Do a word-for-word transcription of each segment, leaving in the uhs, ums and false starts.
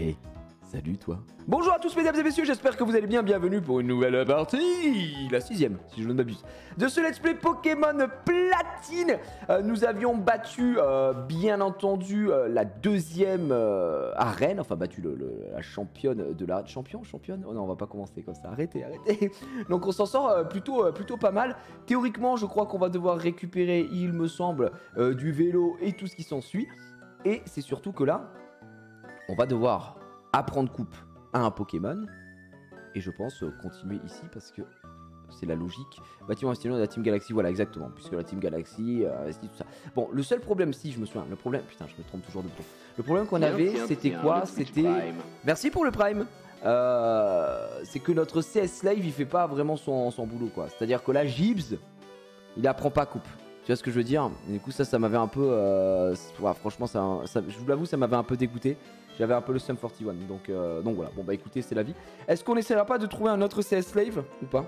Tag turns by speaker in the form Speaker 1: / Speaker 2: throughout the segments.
Speaker 1: Et salut toi. Bonjour à tous mesdames et messieurs, j'espère que vous allez bien, bienvenue pour une nouvelle partie, la sixième si je ne m'abuse, de ce let's play Pokémon Platine. euh, Nous avions battu euh, bien entendu euh, la deuxième euh, arène, enfin battu le, le, la championne de la... Champion Championne Oh non on va pas commencer comme ça, arrêtez, arrêtez. Donc on s'en sort euh, plutôt, euh, plutôt pas mal. Théoriquement je crois qu'on va devoir récupérer, il me semble, euh, du vélo et tout ce qui s'ensuit. Et c'est surtout que là, on va devoir apprendre coupe à un Pokémon. Et je pense euh, continuer ici parce que c'est la logique. Bâtiment investigation de la Team Galaxy, voilà exactement. Puisque la Team Galaxy euh, investit tout ça. Bon, le seul problème, si je me souviens, le problème, putain je me trompe toujours de bouton. Le problème qu'on avait, c'était quoi? C'était... Merci pour le Prime. Euh, c'est que notre C S Slave, il fait pas vraiment son, son boulot quoi. C'est-à-dire que là, Gibbs, il apprend pas coupe. Tu vois ce que je veux dire? Et du coup ça, ça m'avait un peu... Euh, ouais, franchement, ça, ça, je vous l'avoue, ça m'avait un peu dégoûté. J'avais un peu le Sum quarante et un, donc, euh, donc voilà. Bon bah écoutez, c'est la vie. Est-ce qu'on essaiera pas de trouver un autre C S Slave ou pas?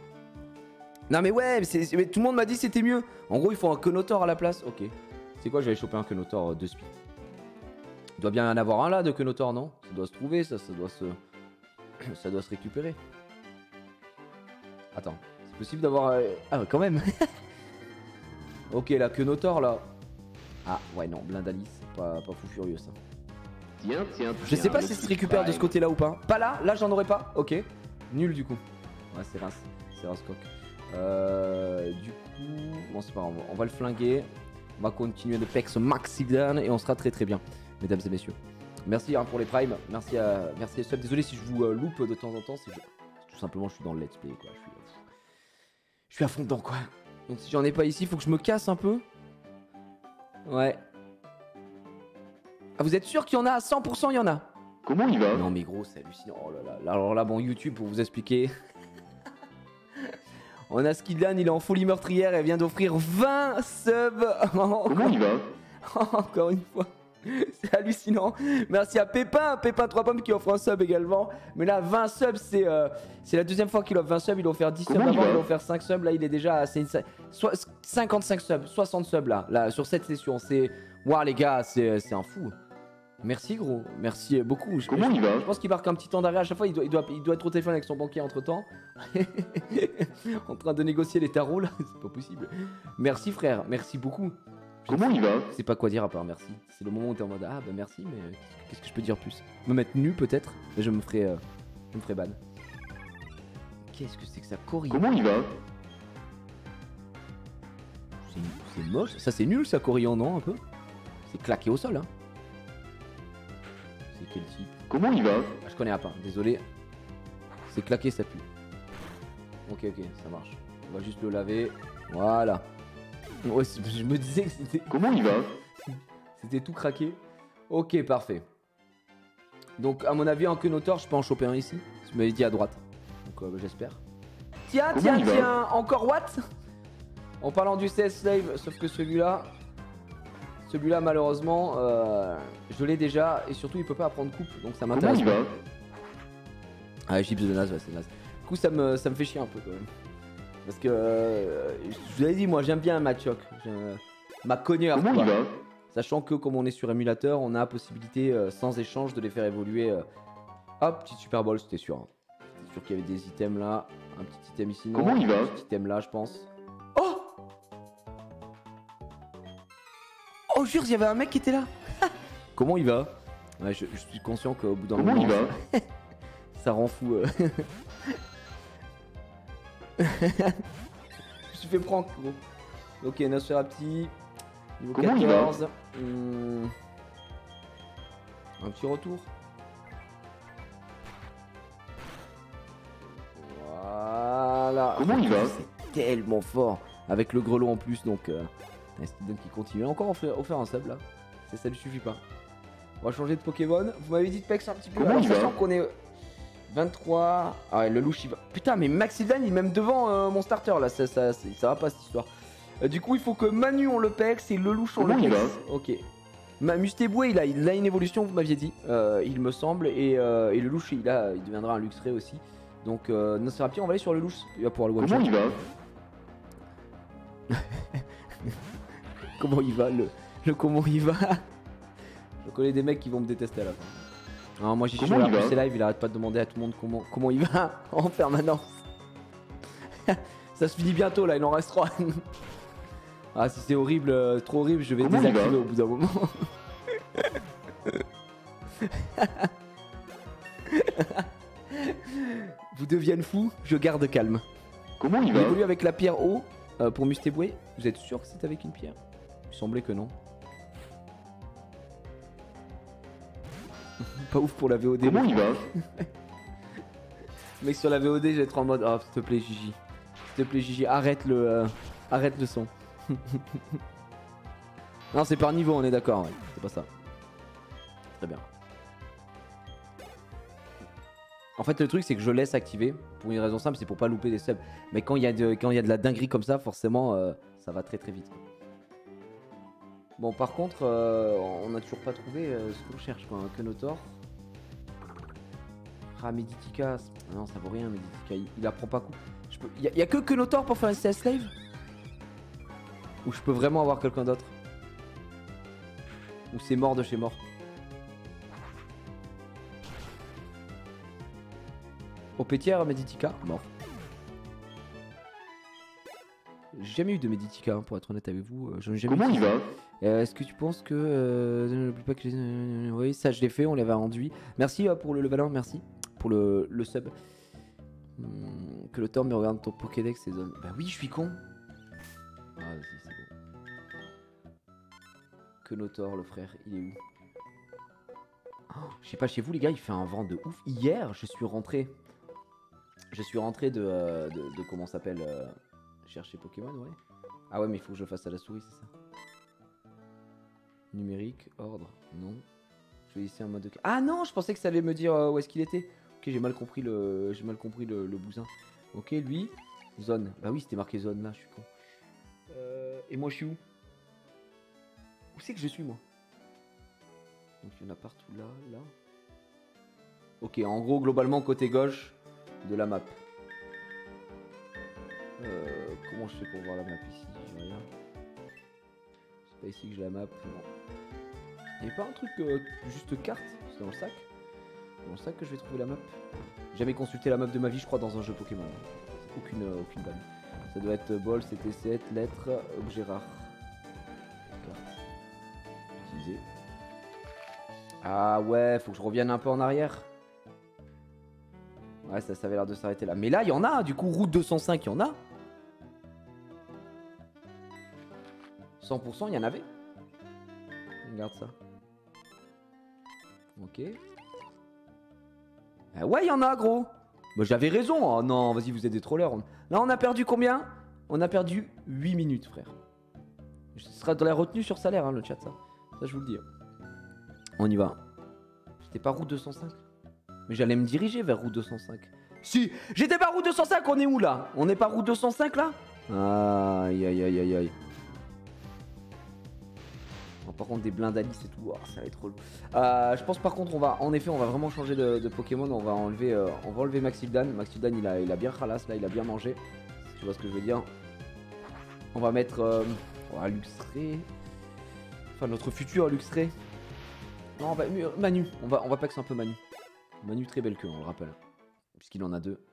Speaker 1: Non mais ouais, mais, mais tout le monde m'a dit c'était mieux. En gros, il faut un Kenotor à la place. Ok. C'est quoi, j'avais chopé un Kenotor de speed. Il doit bien y en avoir un là de Kenotor, non? Ça doit se trouver, ça, ça doit se... ça doit se récupérer. Attends, c'est possible d'avoir... Euh... Ah ouais, quand même. Ok, la Kenotor là. Ah ouais, non, Blindalis, pas, pas fou furieux ça.
Speaker 2: Tiens, tiens,
Speaker 1: je sais pas si ça se récupère de ce côté là ou pas. Pas là, là j'en aurais pas. Ok. Nul du coup. Ouais, c'est race. C'est race coq. Euh, du coup. Bon, c'est pas grave. On va le flinguer. On va continuer de pex Maxidane et on sera très très bien, mesdames et messieurs. Merci hein, pour les primes. Merci à, merci à sub. Désolé si je vous euh, loupe de temps en temps. C'est tout simplement, je suis dans le let's play quoi. Je suis, euh, je suis à fond dedans quoi. Donc si j'en ai pas ici, faut que je me casse un peu. Ouais. Ah, vous êtes sûr qu'il y en a à cent pour cent? Il y en a.
Speaker 2: Comment il va?
Speaker 1: Non mais gros c'est hallucinant. Oh là là. Alors là bon YouTube pour vous expliquer. On a Skidlan, il est en folie meurtrière et vient d'offrir vingt subs.
Speaker 2: Comment il va?
Speaker 1: Encore une fois. C'est hallucinant. Merci à Pépin, Pépin trois pommes qui offre un sub également. Mais là vingt subs c'est euh, c'est la deuxième fois qu'il offre vingt subs. Il a offert dix subs avant, il a offert cinq subs. Là il est déjà à cinquante-cinq subs, soixante subs là, là sur cette session. C'est... Waouh les gars, c'est un fou. Merci gros, merci beaucoup. Je,
Speaker 2: Comment
Speaker 1: je,
Speaker 2: il va?
Speaker 1: Je pense qu'il marque un petit temps d'arrêt à chaque fois. Il doit, il, doit, il doit être au téléphone avec son banquier entre temps. En train de négocier les tarots là, c'est pas possible. Merci frère, merci beaucoup.
Speaker 2: Comment il va?
Speaker 1: Je sais pas quoi dire à part merci. C'est le moment où t'es en mode ah bah merci, mais qu'est-ce que je peux dire plus? Me mettre nu peut-être, mais je me ferai, euh, je me ferai ban. Qu'est-ce que c'est que ça? Corillon.
Speaker 2: Comment il va?
Speaker 1: C'est moche. Ça c'est nul ça, Corillon, non un peu? C'est claqué au sol hein. C'est quel type?
Speaker 2: Comment il va?
Speaker 1: Ah, je connais pas, désolé. C'est claqué, ça pue. Ok ok, ça marche. On va juste le laver. Voilà. Ouais, je me disais que c'était...
Speaker 2: Comment il va?
Speaker 1: C'était tout craqué. Ok, parfait. Donc à mon avis en Kenotor, je peux en choper un ici. Tu m'avais dit à droite. Donc euh, j'espère. Tiens,
Speaker 2: Comment
Speaker 1: tiens, tiens. Encore what? En parlant du C S Slave, sauf que celui-là... Celui-là, malheureusement, euh, je l'ai déjà. Et surtout, il peut pas apprendre coupe. Donc ça m'intéresse.
Speaker 2: Comment il va?
Speaker 1: Ah, chips de naze, ouais, c'est naze. Du coup, ça me, ça me fait chier un peu quand même. Parce que, euh, je vous avais dit, moi, j'aime bien Machoc. Ma cogneur.
Speaker 2: Comment
Speaker 1: quoi.
Speaker 2: il va?
Speaker 1: Sachant que, comme on est sur émulateur, on a la possibilité, euh, sans échange, de les faire évoluer. Euh... Hop, petite Super Bowl, c'était sûr. Hein. C'était sûr qu'il y avait des items là. Un petit item ici, non.
Speaker 2: Comment il va?
Speaker 1: Un petit item là, je pense. Oh! Oh jure, il y avait un mec qui était là. Comment il va? Ouais, je, je suis conscient qu'au bout d'un moment...
Speaker 2: Comment il va?
Speaker 1: Ça, ça rend fou. Euh. Je me suis fait prank, gros. Ok, Nosferapti. Niveau
Speaker 2: Comment
Speaker 1: quatorze. Hum... Un petit retour. Voilà.
Speaker 2: Comment il va?
Speaker 1: C'est tellement fort. Avec le grelot en plus, donc... Euh... Steven qui continue. Encore offrir, offrir un sub là. Ça, ça lui suffit pas. On va changer de Pokémon. Vous m'avez dit de pex un petit peu.
Speaker 2: Comment
Speaker 1: Alors,
Speaker 2: il va?
Speaker 1: sachant qu'on est vingt-trois. Ah ouais, le louche il va. Putain, mais Maxidlan il est même devant euh, mon starter là. Ça, ça, ça, ça va pas cette histoire. Euh, du coup, il faut que Manu on le pex et le louche on
Speaker 2: Comment
Speaker 1: le
Speaker 2: il
Speaker 1: pex.
Speaker 2: va?
Speaker 1: Ok. Ma Mustéboué il a, il a une évolution, vous m'aviez dit. Euh, il me semble. Et, euh, et le louche il, a, il deviendra un Luxray aussi. Donc, euh, Nosferapti, on va aller sur le louche. Il va pouvoir le one shot.
Speaker 2: Comment il va?
Speaker 1: Comment il va le, le comment il va. Je connais des mecs qui vont me détester à la fin. Non, moi j'y suis,
Speaker 2: Comment il
Speaker 1: regarde
Speaker 2: va
Speaker 1: ses lives, il arrête pas de demander à tout le monde comment, comment il va en permanence. Ça se finit bientôt là, il en reste trois. Ah, si c'est horrible, euh, trop horrible, je vais
Speaker 2: Comment il va
Speaker 1: désactiver au bout d'un moment. Vous deviennent fous, je garde calme.
Speaker 2: Comment il
Speaker 1: Il
Speaker 2: va
Speaker 1: évolue avec la pierre haut euh, pour Mustéboué. Vous êtes sûr que c'est avec une pierre? Il semblait que non. Pas ouf pour la V O D.
Speaker 2: Comment il va
Speaker 1: Mec, sur la V O D, je vais être en mode. Oh, s'il te plaît, Gigi. S'il te plaît, Gigi, arrête le, euh, arrête le son. Non, c'est par niveau, on est d'accord. Ouais. C'est pas ça. Très bien. En fait, le truc, c'est que je laisse activer pour une raison simple, c'est pour pas louper des subs. Mais quand il y a de, quand il y a de la dinguerie comme ça, forcément, euh, ça va très très vite. Bon, par contre, euh, on a toujours pas trouvé euh, ce qu'on cherche, quoi. Un Kenotor. Ah, Meditica. Non, ça vaut rien, Meditica. Il, il apprend pas coup. Je peux... y, a, y a que Kenotor pour faire un C S Slave? Ou je peux vraiment avoir quelqu'un d'autre? Ou c'est mort de chez mort? Au pétière, Meditica, mort. J'ai jamais eu de Meditica, hein, pour être honnête avec vous. J'en ai jamais
Speaker 2: Comment
Speaker 1: eu.
Speaker 2: il va
Speaker 1: Euh, Est-ce que tu penses que... Euh, n'oublie pas que les... euh, oui, ça je l'ai fait, on l'avait rendu. Merci euh, pour le level un, merci. Pour le, le sub. Hum, que le temps me regarde ton Pokédex et zone. Bah oui, je suis con. Ah, vas-y, c'est bon. Que Notor, le frère, il est où? Oh, je sais pas, chez vous les gars, il fait un vent de ouf. Hier, je suis rentré. Je suis rentré de... euh, de, de comment ça s'appelle euh, chercher Pokémon, ouais. Ah ouais, mais il faut que je le fasse à la souris, c'est ça. Numérique, ordre, non. Je vais laisser un mode de... Ah non, je pensais que ça allait me dire euh, où est-ce qu'il était. Ok, j'ai mal compris le, j'ai mal compris le, le bousin. Ok, lui, zone. Bah oui, c'était marqué zone là, je suis con. Euh, et moi, je suis où? Où c'est que je suis moi? Donc il y en a partout là, là. Ok, en gros, globalement, côté gauche de la map. Euh, comment je fais pour voir la map ici? J'ai rien. C'est pas ici que j'ai la map, non. Il n'y a pas un truc euh, juste carte? C'est dans le sac? Dans le sac que je vais trouver la map? J'ai jamais consulté la map de ma vie, je crois, dans un jeu Pokémon. Aucune, euh, aucune vanne. Ça doit être bol, C T sept, lettres, objet rare. Carte. Utilisé. Ah ouais, faut que je revienne un peu en arrière. Ouais, ça, ça avait l'air de s'arrêter là. Mais là, il y en a, du coup, route deux cent cinq, il y en a. cent pour cent, il y en avait. Regarde ça. Ok. Ah ouais, il y en a, gros. Bah, j'avais raison. Oh non, vas-y, vous êtes des trollers. Là, on a perdu combien? On a perdu huit minutes, frère. Ce sera de la retenue sur salaire, hein, le chat, ça. Ça, je vous le dis. On y va. J'étais pas route deux cent cinq. Mais j'allais me diriger vers route deux cent cinq. Si, j'étais pas route deux cent cinq, on est où, là? On n'est pas route deux cent cinq, là? Aïe, aïe, aïe, aïe, aïe. Par contre des blindalices et tout, oh, ça va être relou. Euh, je pense par contre on va, en effet on va vraiment changer de, de Pokémon. On va enlever, euh, on va enlever Maxildan. Maxildan il a, il a bien ralasse là, il a bien mangé. Si tu vois ce que je veux dire. On va mettre, euh, on va Luxray. Enfin notre futur Luxray. Non on va Manu. On va, on va pax un peu Manu. Manu très belle queue, on le rappelle, puisqu'il en a deux.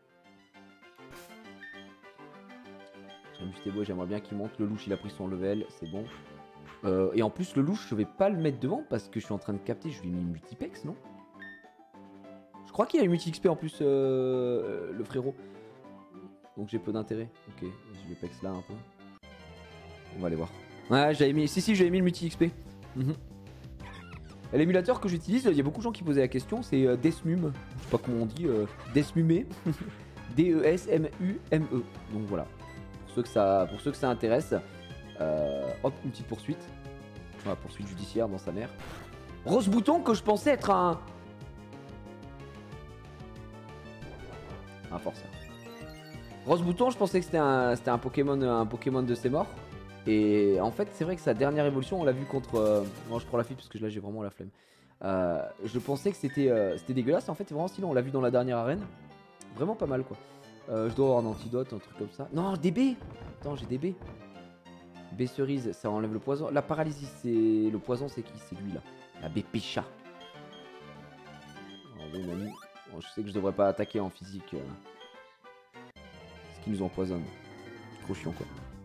Speaker 1: Mustéboué, j'aimerais bien qu'il monte. Le louche il a pris son level, c'est bon. Euh, et en plus le louche je vais pas le mettre devant parce que je suis en train de capter, je lui ai mis multipex, non? Je crois qu'il a une multi X P en plus, euh, le frérot. Donc j'ai peu d'intérêt. Ok, je vais pex là un peu. On va aller voir. Ouais, j'avais mis, si si j'avais mis le multi X P. Mm-hmm. L'émulateur que j'utilise, il y a beaucoup de gens qui posaient la question, c'est euh, Desmum. Je sais pas comment on dit, euh, Desmumé. D E S M U M E. Donc voilà. Pour ceux que ça, pour ceux que ça intéresse. Euh, hop, une petite poursuite. Voilà, poursuite judiciaire dans sa mère. Rose Bouton que je pensais être un... Un forceur. Rose Bouton, je pensais que c'était un, c'était un Pokémon, un Pokémon de ses morts. Et en fait, c'est vrai que sa dernière évolution, on l'a vu contre... Euh... Non, je prends la fuite parce que là, j'ai vraiment la flemme. Euh, je pensais que c'était euh, c'était dégueulasse. En fait, c'est vraiment stylé. On l'a vu dans la dernière arène. Vraiment pas mal, quoi. Euh, je dois avoir un antidote, un truc comme ça. Non, D B. Attends, j'ai D B. B cerise, ça enlève le poison. La paralysie, c'est... Le poison, c'est qui? C'est lui, là. La B pécha. Attendez, mamie. Bon, je sais que je devrais pas attaquer en physique. Euh... Ce qui nous empoisonne. C'est trop chiant, quoi.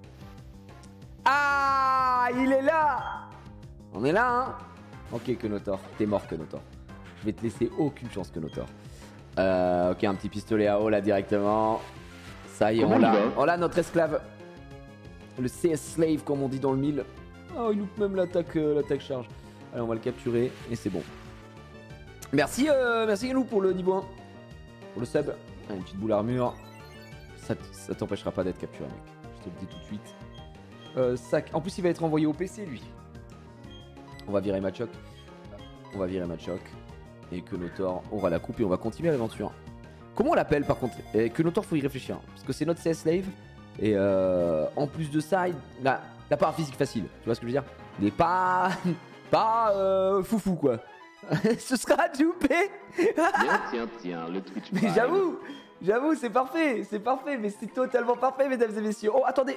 Speaker 1: Ah, il est là. On est là, hein. Ok, Kenotor. T'es mort, Kenotor. Je vais te laisser aucune chance, Kenotor. Euh, ok, un petit pistolet à eau, là, directement. Ça y est, on l'a. On l'a, notre esclave. Le C S Slave, comme on dit dans le mille. Oh, il loupe même l'attaque euh, l'attaque charge. Allez, on va le capturer et c'est bon. Merci, euh, merci Galou pour le niveau un. Pour le sub. Ah, une petite boule armure. Ça, ça t'empêchera pas d'être capturé, mec. Je te le dis tout de suite. Euh, sac. En plus, il va être envoyé au P C, lui. On va virer Machoc. On va virer Machoc. Et Kenotor aura la coupe et on va continuer l'aventure. Comment on l'appelle par contre? Et Kenotor, faut y réfléchir. Parce que c'est notre C S Slave. Et euh, en plus de ça, il a, il a pas un physique facile. Tu vois ce que je veux dire? Il est pas. Pas euh, foufou quoi. Ce sera Junpei.
Speaker 2: Tiens, tiens, tiens, le Twitch
Speaker 1: Mais
Speaker 2: Prime.
Speaker 1: j'avoue, j'avoue, c'est parfait, c'est parfait, mais c'est totalement parfait, mesdames et messieurs. Oh, attendez.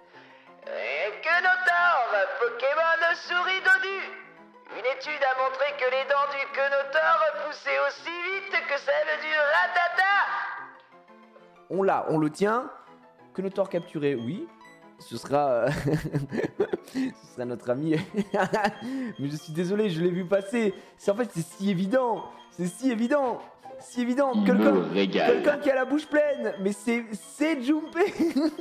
Speaker 3: Kenotor, Pokémon souris dodu. Une étude a montré que les dents du Kenotor poussaient aussi vite que celles du Ratata.
Speaker 1: On l'a, on le tient. Kenotor capturé, oui. Ce sera, ce sera notre ami. Mais je suis désolé, je l'ai vu passer. C'est en fait, c'est si évident, c'est si évident, si évident.
Speaker 2: Il
Speaker 1: Quelqu'un,
Speaker 2: me régale.
Speaker 1: quelqu'un qui a la bouche pleine. Mais c'est, c'est Junpei.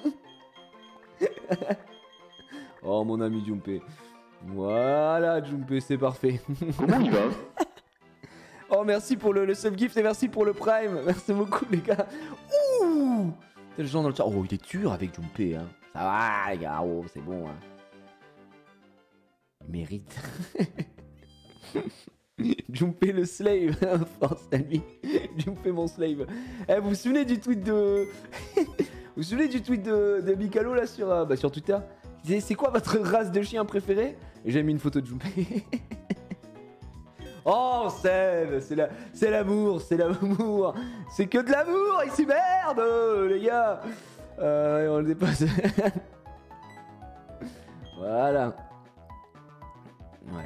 Speaker 1: Oh mon ami Junpei. Voilà Junpei, c'est parfait.
Speaker 2: Comment il va?
Speaker 1: Oh merci pour le, le subgift et merci pour le prime. Merci beaucoup les gars. Ouh. Quel genre dans le chat. Oh il est dur avec Junpei hein. Ça va les gars, oh c'est bon hein. Il mérite. Junpei le slave, force à lui. Junpei mon slave. Eh vous vous souvenez du tweet de... vous vous souvenez du tweet de, de Mikalo là sur, euh, bah, sur Twitter? Il disait c'est quoi votre race de chien préférée? Et j'ai mis une photo de Junpei. Oh Seb, c'est la, c'est l'amour, c'est l'amour. C'est que de l'amour ici, merde les gars. Euh, on le dépasse. Voilà. Ouais.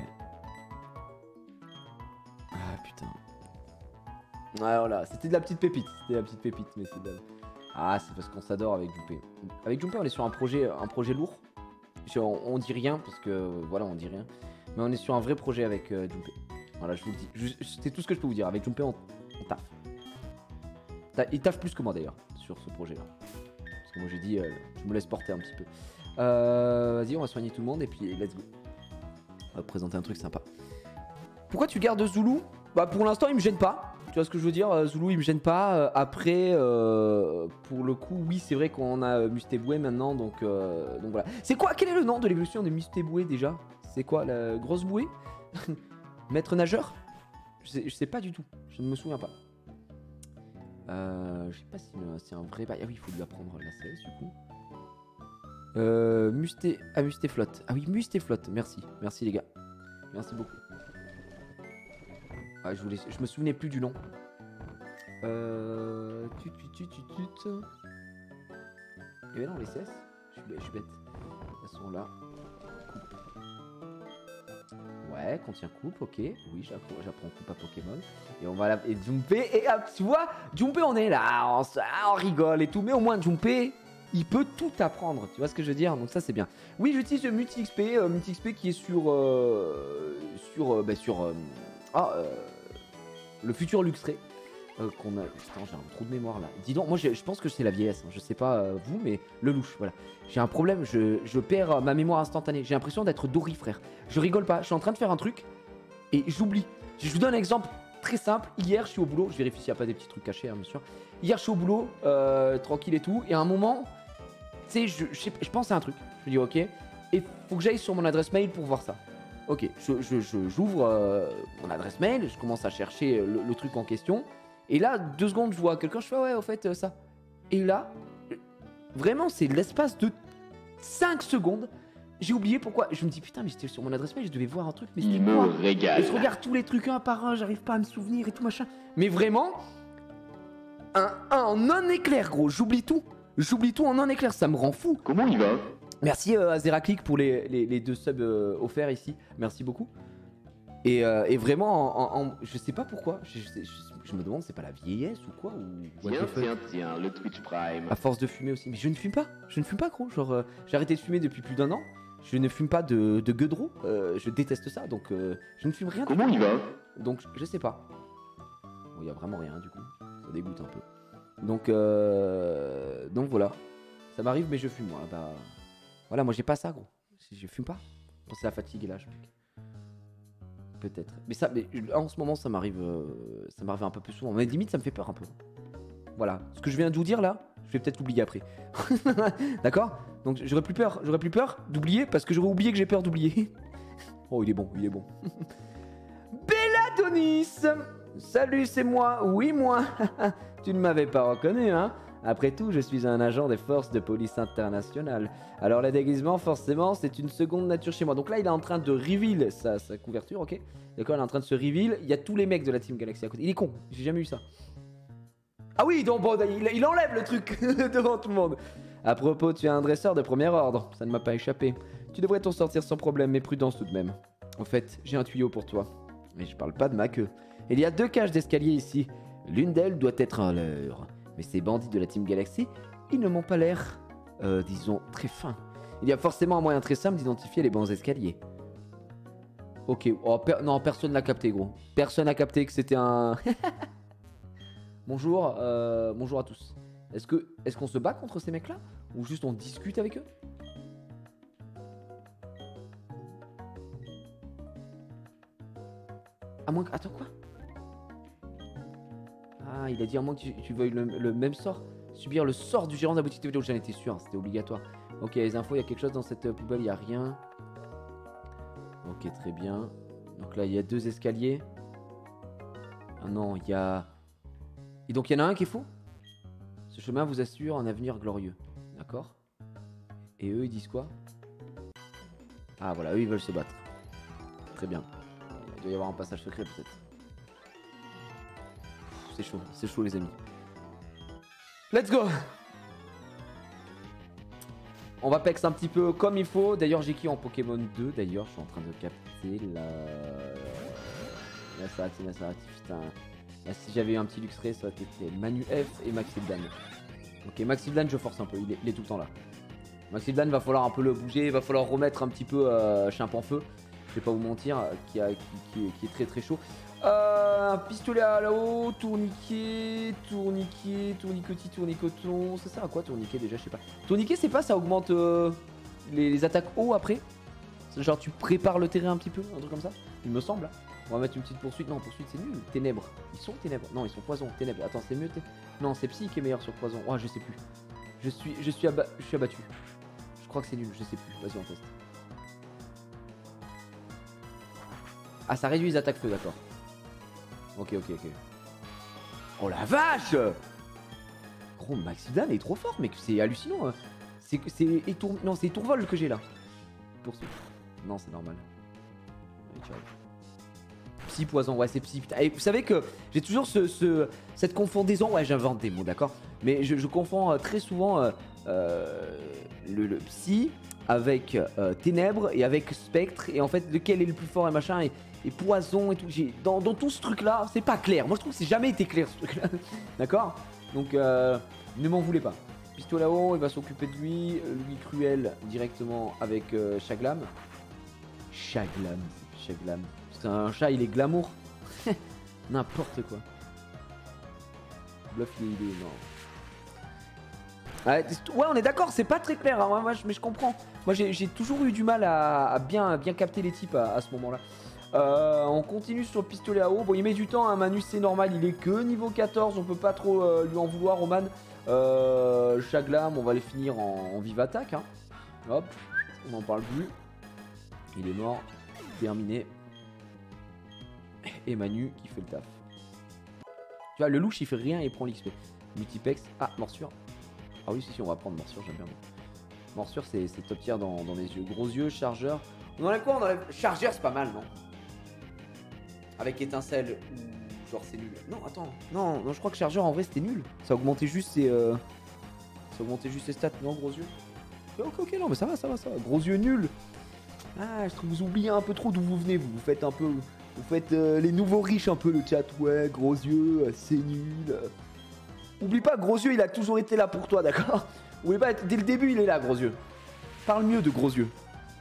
Speaker 1: Ah putain. Ouais voilà, c'était de la petite pépite. C'était de la petite pépite, mais c'est de la... Ah c'est parce qu'on s'adore avec Junpei. Avec Junpei on est sur un projet, un projet lourd. On, on dit rien parce que voilà on dit rien. Mais on est sur un vrai projet avec euh, Junpei. Voilà je vous le dis. C'est tout ce que je peux vous dire. Avec Junpei on, on taffe. Il taffe plus que moi d'ailleurs sur ce projet là. Parce que moi j'ai dit, euh, je me laisse porter un petit peu. Euh, Vas-y, on va soigner tout le monde et puis let's go. On va présenter un truc sympa. Pourquoi tu gardes Zulu? Bah pour l'instant il me gêne pas. Tu vois ce que je veux dire? Zulu il me gêne pas. Après, euh, pour le coup, oui c'est vrai qu'on a Mustéboué maintenant. Donc, euh, donc voilà. C'est quoi? Quel est le nom de l'évolution de Mustéboué déjà? C'est quoi? La grosse bouée? Maître nageur? je sais, je sais pas du tout. Je ne me souviens pas. Euh, je sais pas si c'est un vrai bail. Ah oui, il faut lui apprendre la C S du coup. Euh, Musté... Ah, Mustéflotte. Ah oui, Mustéflotte. Merci. Merci les gars. Merci beaucoup. Ah, je, voulais... je me souvenais plus du nom. Euh... Tut, tut, tut, tut, tut. Eh ben non, les C S. Je suis bête. Je suis bête. Elles sont là. Coupe. Ouais, contient coupe, ok. Oui, j'apprends coupe à Pokémon. Et on va la... Et Junpei, et hop, tu vois, Junpei, on est là, on, on rigole et tout. Mais au moins, Junpei, il peut tout apprendre. Tu vois ce que je veux dire? Donc ça, c'est bien. Oui, j'utilise le Multi-X P. Euh, Multi-X P qui est sur... Euh, sur... Euh, bah, sur... Euh, ah, euh, le futur Luxray. Euh, qu'on a... Putain, j'ai un trou de mémoire là. Dis donc, moi, je, je pense que c'est la vieillesse. Hein. Je sais pas euh, vous, mais le louche, voilà. J'ai un problème, je, je perds euh, ma mémoire instantanée. J'ai l'impression d'être Dory, frère. Je rigole pas, je suis en train de faire un truc et j'oublie. Je vous donne un exemple très simple. Hier, je suis au boulot, je vérifie s'il n'y a pas des petits trucs cachés, hein, bien sûr. Hier, je suis au boulot, euh, tranquille et tout. Et à un moment, tu sais, je, je, je pense à un truc. Je me dis, ok, et faut que j'aille sur mon adresse mail pour voir ça. Ok, je, je, je, j'ouvre euh, mon adresse mail, je commence à chercher le, le truc en question. Et là, deux secondes, je vois quelqu'un, je fais, ouais, au fait, euh, ça. Et là, vraiment, c'est l'espace de cinq secondes. J'ai oublié pourquoi. Je me dis, putain, mais j'étais sur mon adresse mail, je devais voir un truc, mais c'était
Speaker 2: Il me
Speaker 1: quoi?
Speaker 2: régale.
Speaker 1: Et je regarde tous les trucs un par un, j'arrive pas à me souvenir et tout machin. Mais vraiment, un, un en un éclair, gros. J'oublie tout. J'oublie tout en un éclair, ça me rend fou.
Speaker 2: Comment il va?
Speaker 1: Merci euh, à Zeraclick pour les, les, les deux subs euh, offerts ici. Merci beaucoup. Et, euh, et vraiment, en, en, en, je sais pas pourquoi, je, je, je, je me demande c'est pas la vieillesse ou quoi ou what
Speaker 2: Tiens,
Speaker 1: the fuck.
Speaker 2: tiens, tiens, le Twitch Prime.
Speaker 1: À force de fumer aussi. Mais je ne fume pas, je ne fume pas gros. Genre, euh, j'ai arrêté de fumer depuis plus d'un an. Je ne fume pas de, de gueudreau, euh, je déteste ça, donc euh, je ne fume rien.
Speaker 2: Comment il va?
Speaker 1: Donc je sais pas. Bon, il y a vraiment rien du coup, ça dégoûte un peu. Donc, euh, donc voilà, ça m'arrive mais je fume moi. Bah, voilà, moi j'ai pas ça gros, je fume pas. Je pense que c'est la fatigue et l'âge. Peut-être. Mais ça, mais en ce moment ça m'arrive, euh, ça m'arrive un peu plus souvent. Mais limite ça me fait peur un peu. Voilà, ce que je viens de vous dire là, je vais peut-être l'oublier après. D'accord? Donc j'aurais plus peur, j'aurais plus peur d'oublier parce que j'aurais oublié que j'ai peur d'oublier. Oh il est bon, il est bon. Belladonis, salut c'est moi, oui moi. Tu ne m'avais pas reconnu hein. Après tout je suis un agent des forces de police internationales. Alors le déguisement forcément c'est une seconde nature chez moi. Donc là il est en train de reveal sa, sa couverture, ok. D'accord, il est en train de se reveal. Il y a tous les mecs de la Team Galaxy à côté. Il est con, j'ai jamais eu ça. Ah oui, donc bon, il, il enlève le truc devant tout le monde. À propos, tu es un dresseur de premier ordre, ça ne m'a pas échappé. Tu devrais t'en sortir sans problème, mais prudence tout de même. En fait, j'ai un tuyau pour toi. Mais je parle pas de ma queue. Il y a deux cages d'escalier ici. L'une d'elles doit être un leurre. Mais ces bandits de la Team Galaxy, ils ne m'ont pas l'air, euh, disons, très fins. Il y a forcément un moyen très simple d'identifier les bons escaliers. Ok, oh, per non, personne n'a capté, gros. Personne n'a capté que c'était un... Bonjour, euh, bonjour à tous. Est-ce que, est-ce qu'on se bat contre ces mecs-là? Ou juste on discute avec eux? À moins que... Attends, quoi? Ah, il a dit à moins que tu, tu veuilles le, le même sort. Subir le sort du gérant de la boutique de vidéo. J'en étais sûr, c'était obligatoire. Ok, les infos, il y a quelque chose dans cette poubelle, il n'y a rien. Ok, très bien. Donc là, il y a deux escaliers. Ah non, il y a... Et donc il y en a un qui est faux. Ce chemin vous assure un avenir glorieux. D'accord? Et eux ils disent quoi? Ah voilà, eux ils veulent se battre. Très bien. Il doit y avoir un passage secret peut-être. C'est chaud, c'est chaud les amis. Let's go! On va pex un petit peu comme il faut. D'ailleurs j'ai qui en Pokémon deux? D'ailleurs je suis en train de capter la... Là ça active, là ça active, putain. Là, si j'avais eu un petit Luxray, ça aurait été Manu F et Maxildan. Ok, Maxildan, je force un peu, il est, il est tout le temps là. Maxildan, va falloir un peu le bouger, va falloir remettre un petit peu euh, Chimp en feu. Je vais pas vous mentir, qui, a, qui, qui, qui est très très chaud. Euh, un pistolet à là-haut, tourniquet, tourniquet, tourniquetis, tournicoton. Ça sert à quoi tourniquet déjà? Je sais pas. Tourniquet, c'est pas ça augmente euh, les, les attaques haut après? Genre tu prépares le terrain un petit peu, un truc comme ça? Il me semble. On va mettre une petite poursuite. Non, poursuite c'est nul. Ténèbres. Ils sont ténèbres. Non, ils sont poison. Ténèbres. Attends, c'est mieux. Non, c'est psy qui est meilleur sur poison. Oh, je sais plus. Je suis, je suis, aba... je suis abattu. Je crois que c'est nul. Je sais plus. Vas-y, on teste. Ah, ça réduit les attaques feu, d'accord. Ok, ok, ok. Oh la vache! Gros, Maxildan est trop fort, mec. C'est hallucinant. C'est étour... Non, c'est étourvol que j'ai là. Poursuite. Non, c'est normal. Allez, ciao. Psy poison, ouais c'est psy. Putain. Et vous savez que j'ai toujours ce, ce, cette confondaison, ouais j'invente des mots d'accord, mais je, je confonds euh, très souvent euh, euh, le, le psy avec euh, ténèbres et avec spectre, et en fait lequel est le plus fort et machin, et, et poison et tout. Dans, dans tout ce truc là, c'est pas clair. Moi je trouve que c'est jamais été clair ce truc là. D'accord. Donc euh, ne m'en voulez pas. Pistolet là-haut, il va s'occuper de lui, lui cruel directement avec euh, Chaglam. Chaglam, Chaglam. C'est un chat, il est glamour. N'importe quoi. Bluff, il est, il est énorme. Ouais, ouais, on est d'accord, c'est pas très clair, hein, moi, mais je comprends. Moi, j'ai toujours eu du mal à, à, bien, à bien capter les types à, à ce moment-là. Euh, on continue sur le pistolet à eau. Bon, il met du temps, hein, Manu, c'est normal, il est que niveau quatorze, on peut pas trop euh, lui en vouloir, Roman. Euh, Chaglam, on va les finir en, en vive attaque. Hein. Hop, on n'en parle plus. Il est mort, terminé. Et Manu qui fait le taf. Tu vois, le louche il fait rien et il prend l'X P. Multipex. Ah, morsure. Ah oui, si, si, on va prendre morsure, j'aime bien. Morsure, c'est top tier dans, dans les yeux. Gros yeux, chargeur. On enlève quoi? On enlève. Chargeur, c'est pas mal, non? Avec étincelle ou genre c'est nul. Non, attends. Non, non, je crois que chargeur en vrai c'était nul. Ça augmentait juste ses. Euh... Ça augmentait juste ses stats, non, gros yeux. Ok, ok, non, mais ça va, ça va, ça va. Gros yeux nul. Ah, je trouve que vous oubliez un peu trop d'où vous venez. Vous vous faites un peu. Vous faites euh, les nouveaux riches un peu le chat. Ouais, gros yeux, euh, c'est nul. Oublie pas, gros yeux, il a toujours été là pour toi, d'accord? Oublie pas, dès le début, il est là, gros yeux. Parle mieux de gros yeux.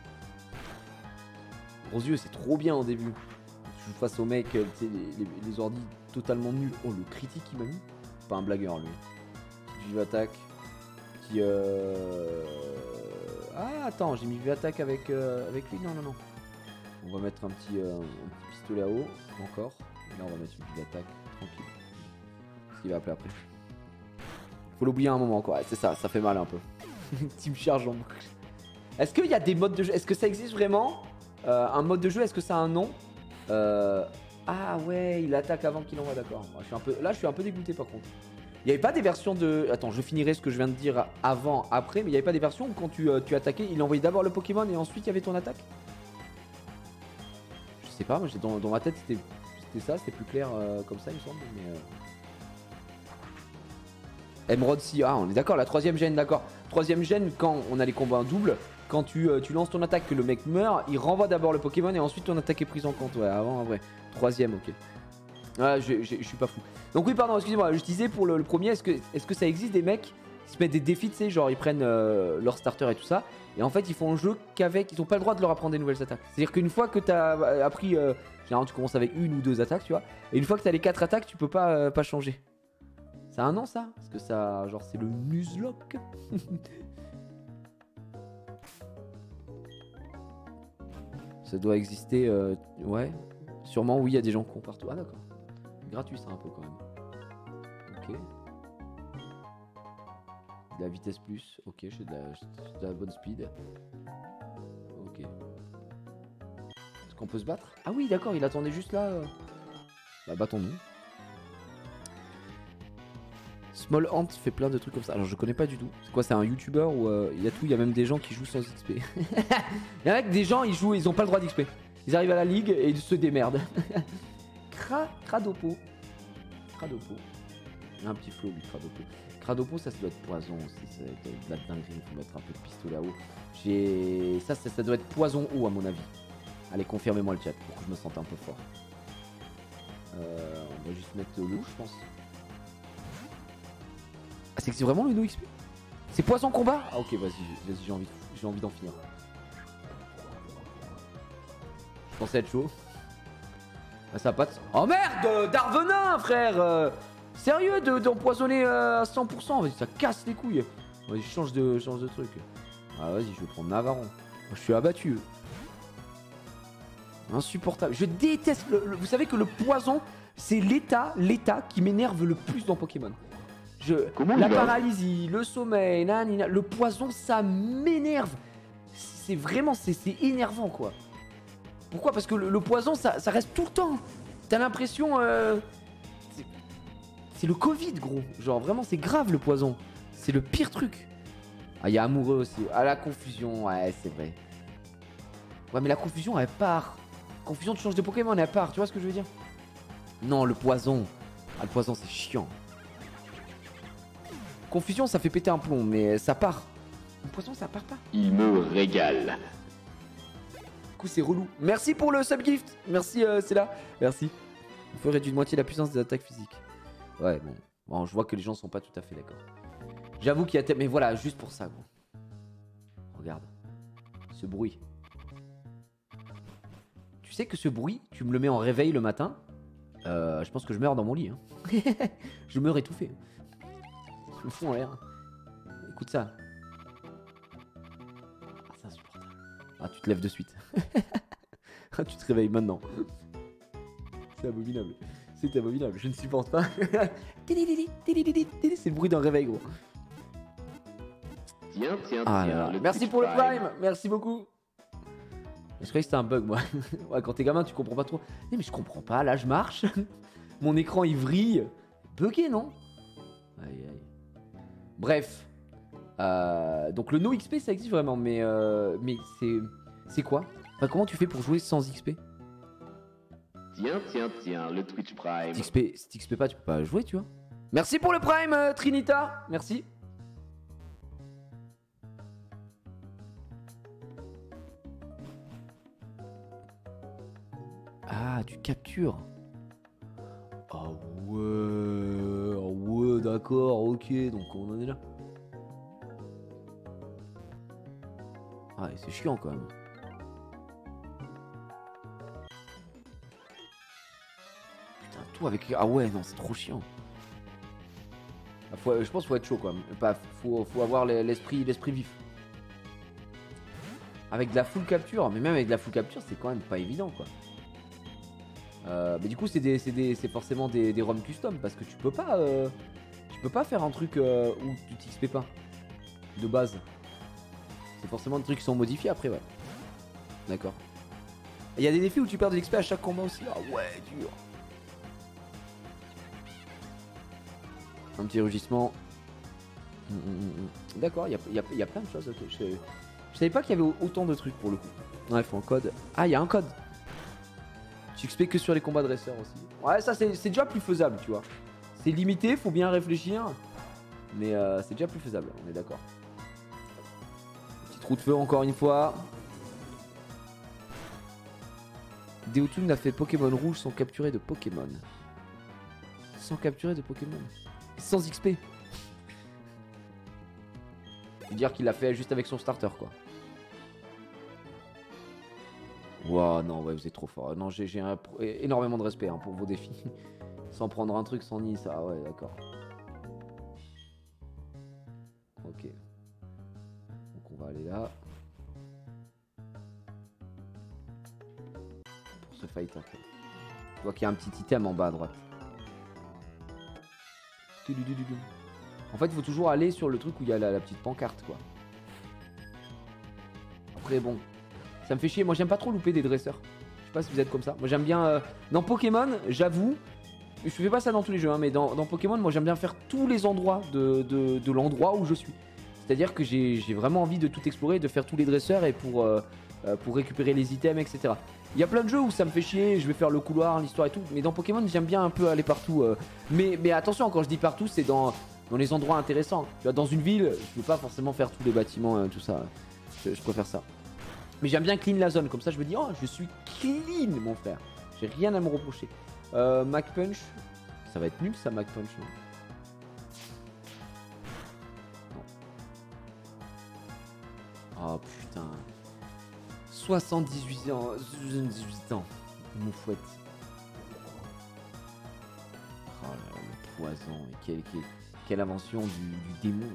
Speaker 1: Gros yeux, c'est trop bien au début. Je joue face au mec, euh, tu sais, les, les, les ordis totalement nuls. Oh, le critique qu'il m'a mis. Pas un blagueur, lui. Petite vive attaque. Qui euh... Ah, attends, j'ai mis vive attaque avec, euh, avec lui. Non, non, non. On va mettre un petit, euh, un petit pistolet à eau. Encore. Et là, on va mettre une vive attaque. Tranquille. Ce qu'il va appeler après. Faut l'oublier un moment, quoi. C'est ça, ça fait mal un peu. Team charge en boucle. Est-ce qu'il y a des modes de jeu? Est-ce que ça existe vraiment? euh, Un mode de jeu, est-ce que ça a un nom? euh... Ah ouais, il attaque avant qu'il envoie, d'accord. Je suis un peu... Là, je suis un peu dégoûté par contre. Il n'y avait pas des versions de... Attends, je finirai ce que je viens de dire avant, après, mais il n'y avait pas des versions où quand tu, euh, tu attaquais, il envoyait d'abord le Pokémon et ensuite il y avait ton attaque? Je sais pas, moi dans, dans ma tête c'était ça, c'était plus clair euh, comme ça il me semble, mais... Euh... Emerald si, ah on est d'accord, la troisième gêne, d'accord. Troisième gêne, quand on a les combats en double, quand tu, euh, tu lances ton attaque, que le mec meurt, il renvoie d'abord le Pokémon et ensuite ton attaque est prise en compte. Ouais, avant, en vrai. Troisième, ok. Ah, je, je, je suis pas fou. Donc oui, pardon, excusez-moi, je disais pour le, le premier, est-ce que, est-ce que ça existe des mecs qui se mettent des défis, tu sais, genre ils prennent euh, leur starter et tout ça, et en fait ils font un jeu qu'avec, ils ont pas le droit de leur apprendre des nouvelles attaques. C'est-à-dire qu'une fois que t'as appris, euh, généralement tu commences avec une ou deux attaques, tu vois, et une fois que t'as les quatre attaques, tu peux pas, euh, pas changer. Ça a un nom ça? Parce que ça, genre c'est le Nuzlocke. Ça doit exister, euh, ouais. Sûrement oui, il y a des gens qui ont partout. Ah d'accord. Gratuit ça un peu quand même. Ok. De la vitesse plus. Ok, j'ai de, de la bonne speed. Ok. Est-ce qu'on peut se battre? Ah oui d'accord, il attendait juste là. Bah battons-nous. Small Ant fait plein de trucs comme ça. Alors je connais pas du tout. C'est quoi, c'est un youtubeur où il euh, y a tout, il y a même des gens qui jouent sans X P. Il y a des gens, ils jouent, ils ont pas le droit d'X P. Ils arrivent à la ligue et ils se démerdent. Cra Cradopo. Cradopo. Il y a un petit flow lui, Cradopo. Cradopo, ça, ça doit être poison aussi. Ça doit être de la dinguerie. Il faut mettre un peu de pistolet à eau. J'ai. Ça, ça, ça doit être poison eau à mon avis. Allez, confirmez-moi le chat pour que je me sente un peu fort. Euh, on va juste mettre l'eau, je pense. Ah, c'est que c'est vraiment le no X P? C'est poison combat? Ah ok, vas-y, vas-y, j'ai envie, j'ai envie d'en finir. Je pensais être chaud. Ah, ça passe. Oh merde, Darvenin, frère euh, sérieux d'empoisonner de, euh, à cent pour cent? Vas-y, ça casse les couilles. Vas-y, change de, change de truc. Ah vas-y, je vais prendre Navaron. Je suis abattu. Insupportable. Je déteste le, le, vous savez que le poison, c'est l'état, l'état qui m'énerve le plus dans Pokémon. Je, la paralysie, le sommeil, nanina, le poison, ça m'énerve. C'est vraiment, c'est énervant quoi. Pourquoi? Parce que le, le poison, ça, ça reste tout le temps. T'as l'impression... Euh, c'est le Covid, gros. Genre, vraiment, c'est grave le poison. C'est le pire truc. Ah, il y a amoureux aussi. Ah, la confusion, ouais, c'est vrai. Ouais, mais la confusion, elle part. Confusion, tu changes de Pokémon, elle part. Tu vois ce que je veux dire? Non, le poison. Ah, le poison, c'est chiant. Confusion, ça fait péter un plomb, mais ça part. Le poison, ça part pas.
Speaker 2: Il me régale.
Speaker 1: Du coup, c'est relou. Merci pour le subgift. Merci, euh, c'est là. Merci. On ferait d'une moitié la puissance des attaques physiques. Ouais, bon. Bon, je vois que les gens sont pas tout à fait d'accord. J'avoue qu'il y a... Mais voilà, juste pour ça, gros. Regarde. Ce bruit. Tu sais que ce bruit, tu me le mets en réveil le matin. Euh, je pense que je meurs dans mon lit. Hein. Je meurs étouffé. Je me fous en l'air. Écoute ça. Ah, c'est insupportable. Ah, tu te lèves de suite. Ah, tu te réveilles maintenant. C'est abominable. C'est abominable. Je ne supporte pas. C'est le bruit d'un réveil, gros.
Speaker 2: Tiens, tiens,
Speaker 1: Ah,
Speaker 2: tiens.
Speaker 1: le Merci pour le prime. Merci beaucoup. Je croyais que c'était un bug, moi. Ouais, quand t'es gamin, tu comprends pas trop. Mais, mais je comprends pas. Là, je marche. Mon écran, il vrille. Bugué, non? Aïe, aïe. Bref. Euh, donc, le no X P, ça existe vraiment. Mais, euh, mais c'est... C'est quoi? Enfin, comment tu fais pour jouer sans X P?
Speaker 2: Tiens, tiens, tiens, le Twitch Prime.
Speaker 1: Si t'X P, si t'X P pas, tu peux pas jouer, tu vois. Merci pour le Prime, euh, Trinita. Merci. Ah, tu captures. Ah ouais. Ah ouais, d'accord, ok. Donc on en est là. Ah, c'est chiant quand même. Putain, tout avec... Ah ouais, non, c'est trop chiant. Faut, je pense qu'il faut être chaud quand même. Pas, faut, faut avoir l'esprit l'esprit vif. Avec de la full capture, mais même avec de la full capture, c'est quand même pas évident quoi. Euh, mais du coup, c'est forcément des, des ROM custom parce que tu peux pas, euh, tu peux pas faire un truc euh, où tu t'X P pas de base. C'est forcément des trucs qui sont modifiés après, ouais. D'accord. Il y a des défis où tu perds de l'X P à chaque combat aussi. Ah ouais, dur. Un petit rugissement. Mmh, mmh, mmh. D'accord, il y a, y, a, y a plein de choses. Ok, je, je savais pas qu'il y avait autant de trucs pour le coup. Ouais, il faut un code. Ah, il y a un code. Tu X P que sur les combats dresseurs aussi. Ouais, ça c'est déjà plus faisable, tu vois. C'est limité, faut bien réfléchir. Mais euh, c'est déjà plus faisable, on est d'accord. Petit trou de feu encore une fois. Deotun a fait Pokémon rouge sans capturer de Pokémon. Sans capturer de Pokémon. Sans X P. Dire qu'il l'a fait juste avec son starter quoi. Wow, non, ouais, vous êtes trop fort. Non, j'ai énormément de respect hein, pour vos défis. Sans prendre un truc, sans ni ça. Ouais, d'accord. Ok. Donc on va aller là. Pour ce fight. Okay. Je vois qu'il y a un petit item en bas à droite. En fait, il faut toujours aller sur le truc où il y a la, la petite pancarte, quoi. Après, bon, ça me fait chier. Moi, j'aime pas trop louper des dresseurs. Je sais pas si vous êtes comme ça. Moi, j'aime bien... Euh... Dans Pokémon, j'avoue, je fais pas ça dans tous les jeux, hein, mais dans, dans Pokémon, moi, j'aime bien faire tous les endroits de, de, de l'endroit où je suis. C'est-à-dire que j'ai vraiment envie de tout explorer, de faire tous les dresseurs et pour, euh, pour récupérer les items, et cetera. Il y a plein de jeux où ça me fait chier, je vais faire le couloir, l'histoire et tout. Mais dans Pokémon, j'aime bien un peu aller partout. Euh. Mais, mais attention, quand je dis partout, c'est dans... dans les endroits intéressants. Tu vois, dans une ville, je peux pas forcément faire tous les bâtiments, euh, tout ça. Je, je préfère ça. Mais j'aime bien clean la zone. Comme ça, je me dis, oh, je suis clean, mon frère. J'ai rien à me reprocher. Euh, Mac Punch. Ça va être nul, ça, Mac Punch. Non. Oh, putain. soixante-dix-huit ans. soixante-dix-huit ans. Moufouette. Oh là là, le poison. Et quel... quel... Quelle invention du, du démon.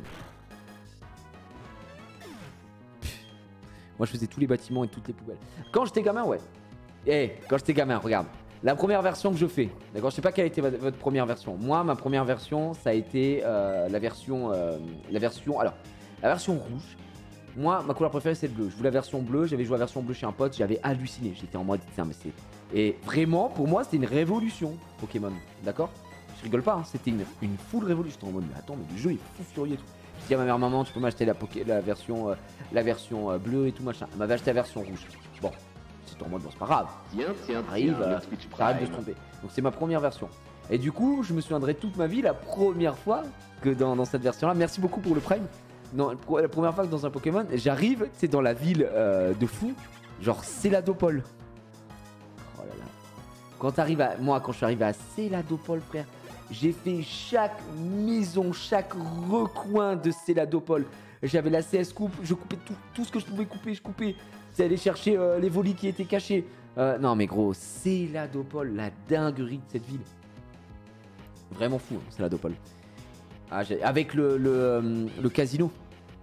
Speaker 1: Pff. Moi je faisais tous les bâtiments et toutes les poubelles. Quand j'étais gamin, ouais. Eh, hey, quand j'étais gamin, regarde. La première version que je fais, d'accord, je sais pas quelle a été votre première version. Moi, ma première version, ça a été euh, la version... Euh, la version... Alors, la version rouge. Moi, ma couleur préférée, c'est le bleu. Je voulais la version bleue, j'avais joué la version bleue chez un pote, j'avais halluciné. J'étais en mode, tiens, mais c'est... Et vraiment, pour moi, c'était une révolution, Pokémon, d'accord? Je rigole pas, hein, c'était une, une full révolution. J'étais en mode, mais attends, mais le jeu est fou furieux et tout. Je dis à ma mère, maman, tu peux m'acheter la, la version, euh, la version euh, bleue et tout machin. Elle m'avait acheté la version rouge. Bon, c'est en mode, bon, c'est pas grave.
Speaker 2: Tiens, tiens,
Speaker 1: arrive,
Speaker 2: tiens,
Speaker 1: euh, arrête de se tromper. Donc c'est ma première version. Et du coup, je me souviendrai toute ma vie la première fois que dans, dans cette version-là. Merci beaucoup pour le Prime. Non, la première fois que dans un Pokémon, j'arrive, tu sais, dans la ville euh, de fou, genre Céladopol. Oh là là. Quand t'arrives à. Moi, quand je suis arrivé à Céladopol, frère. J'ai fait chaque maison, chaque recoin de Céladopol. J'avais la C S coupe, je coupais tout, tout ce que je pouvais couper, je coupais. C'est aller chercher euh, les volis qui étaient cachés. Euh, non mais gros, Céladopol, la dinguerie de cette ville. Vraiment fou, hein, Céladopol. Ah, avec le, le, euh, le casino.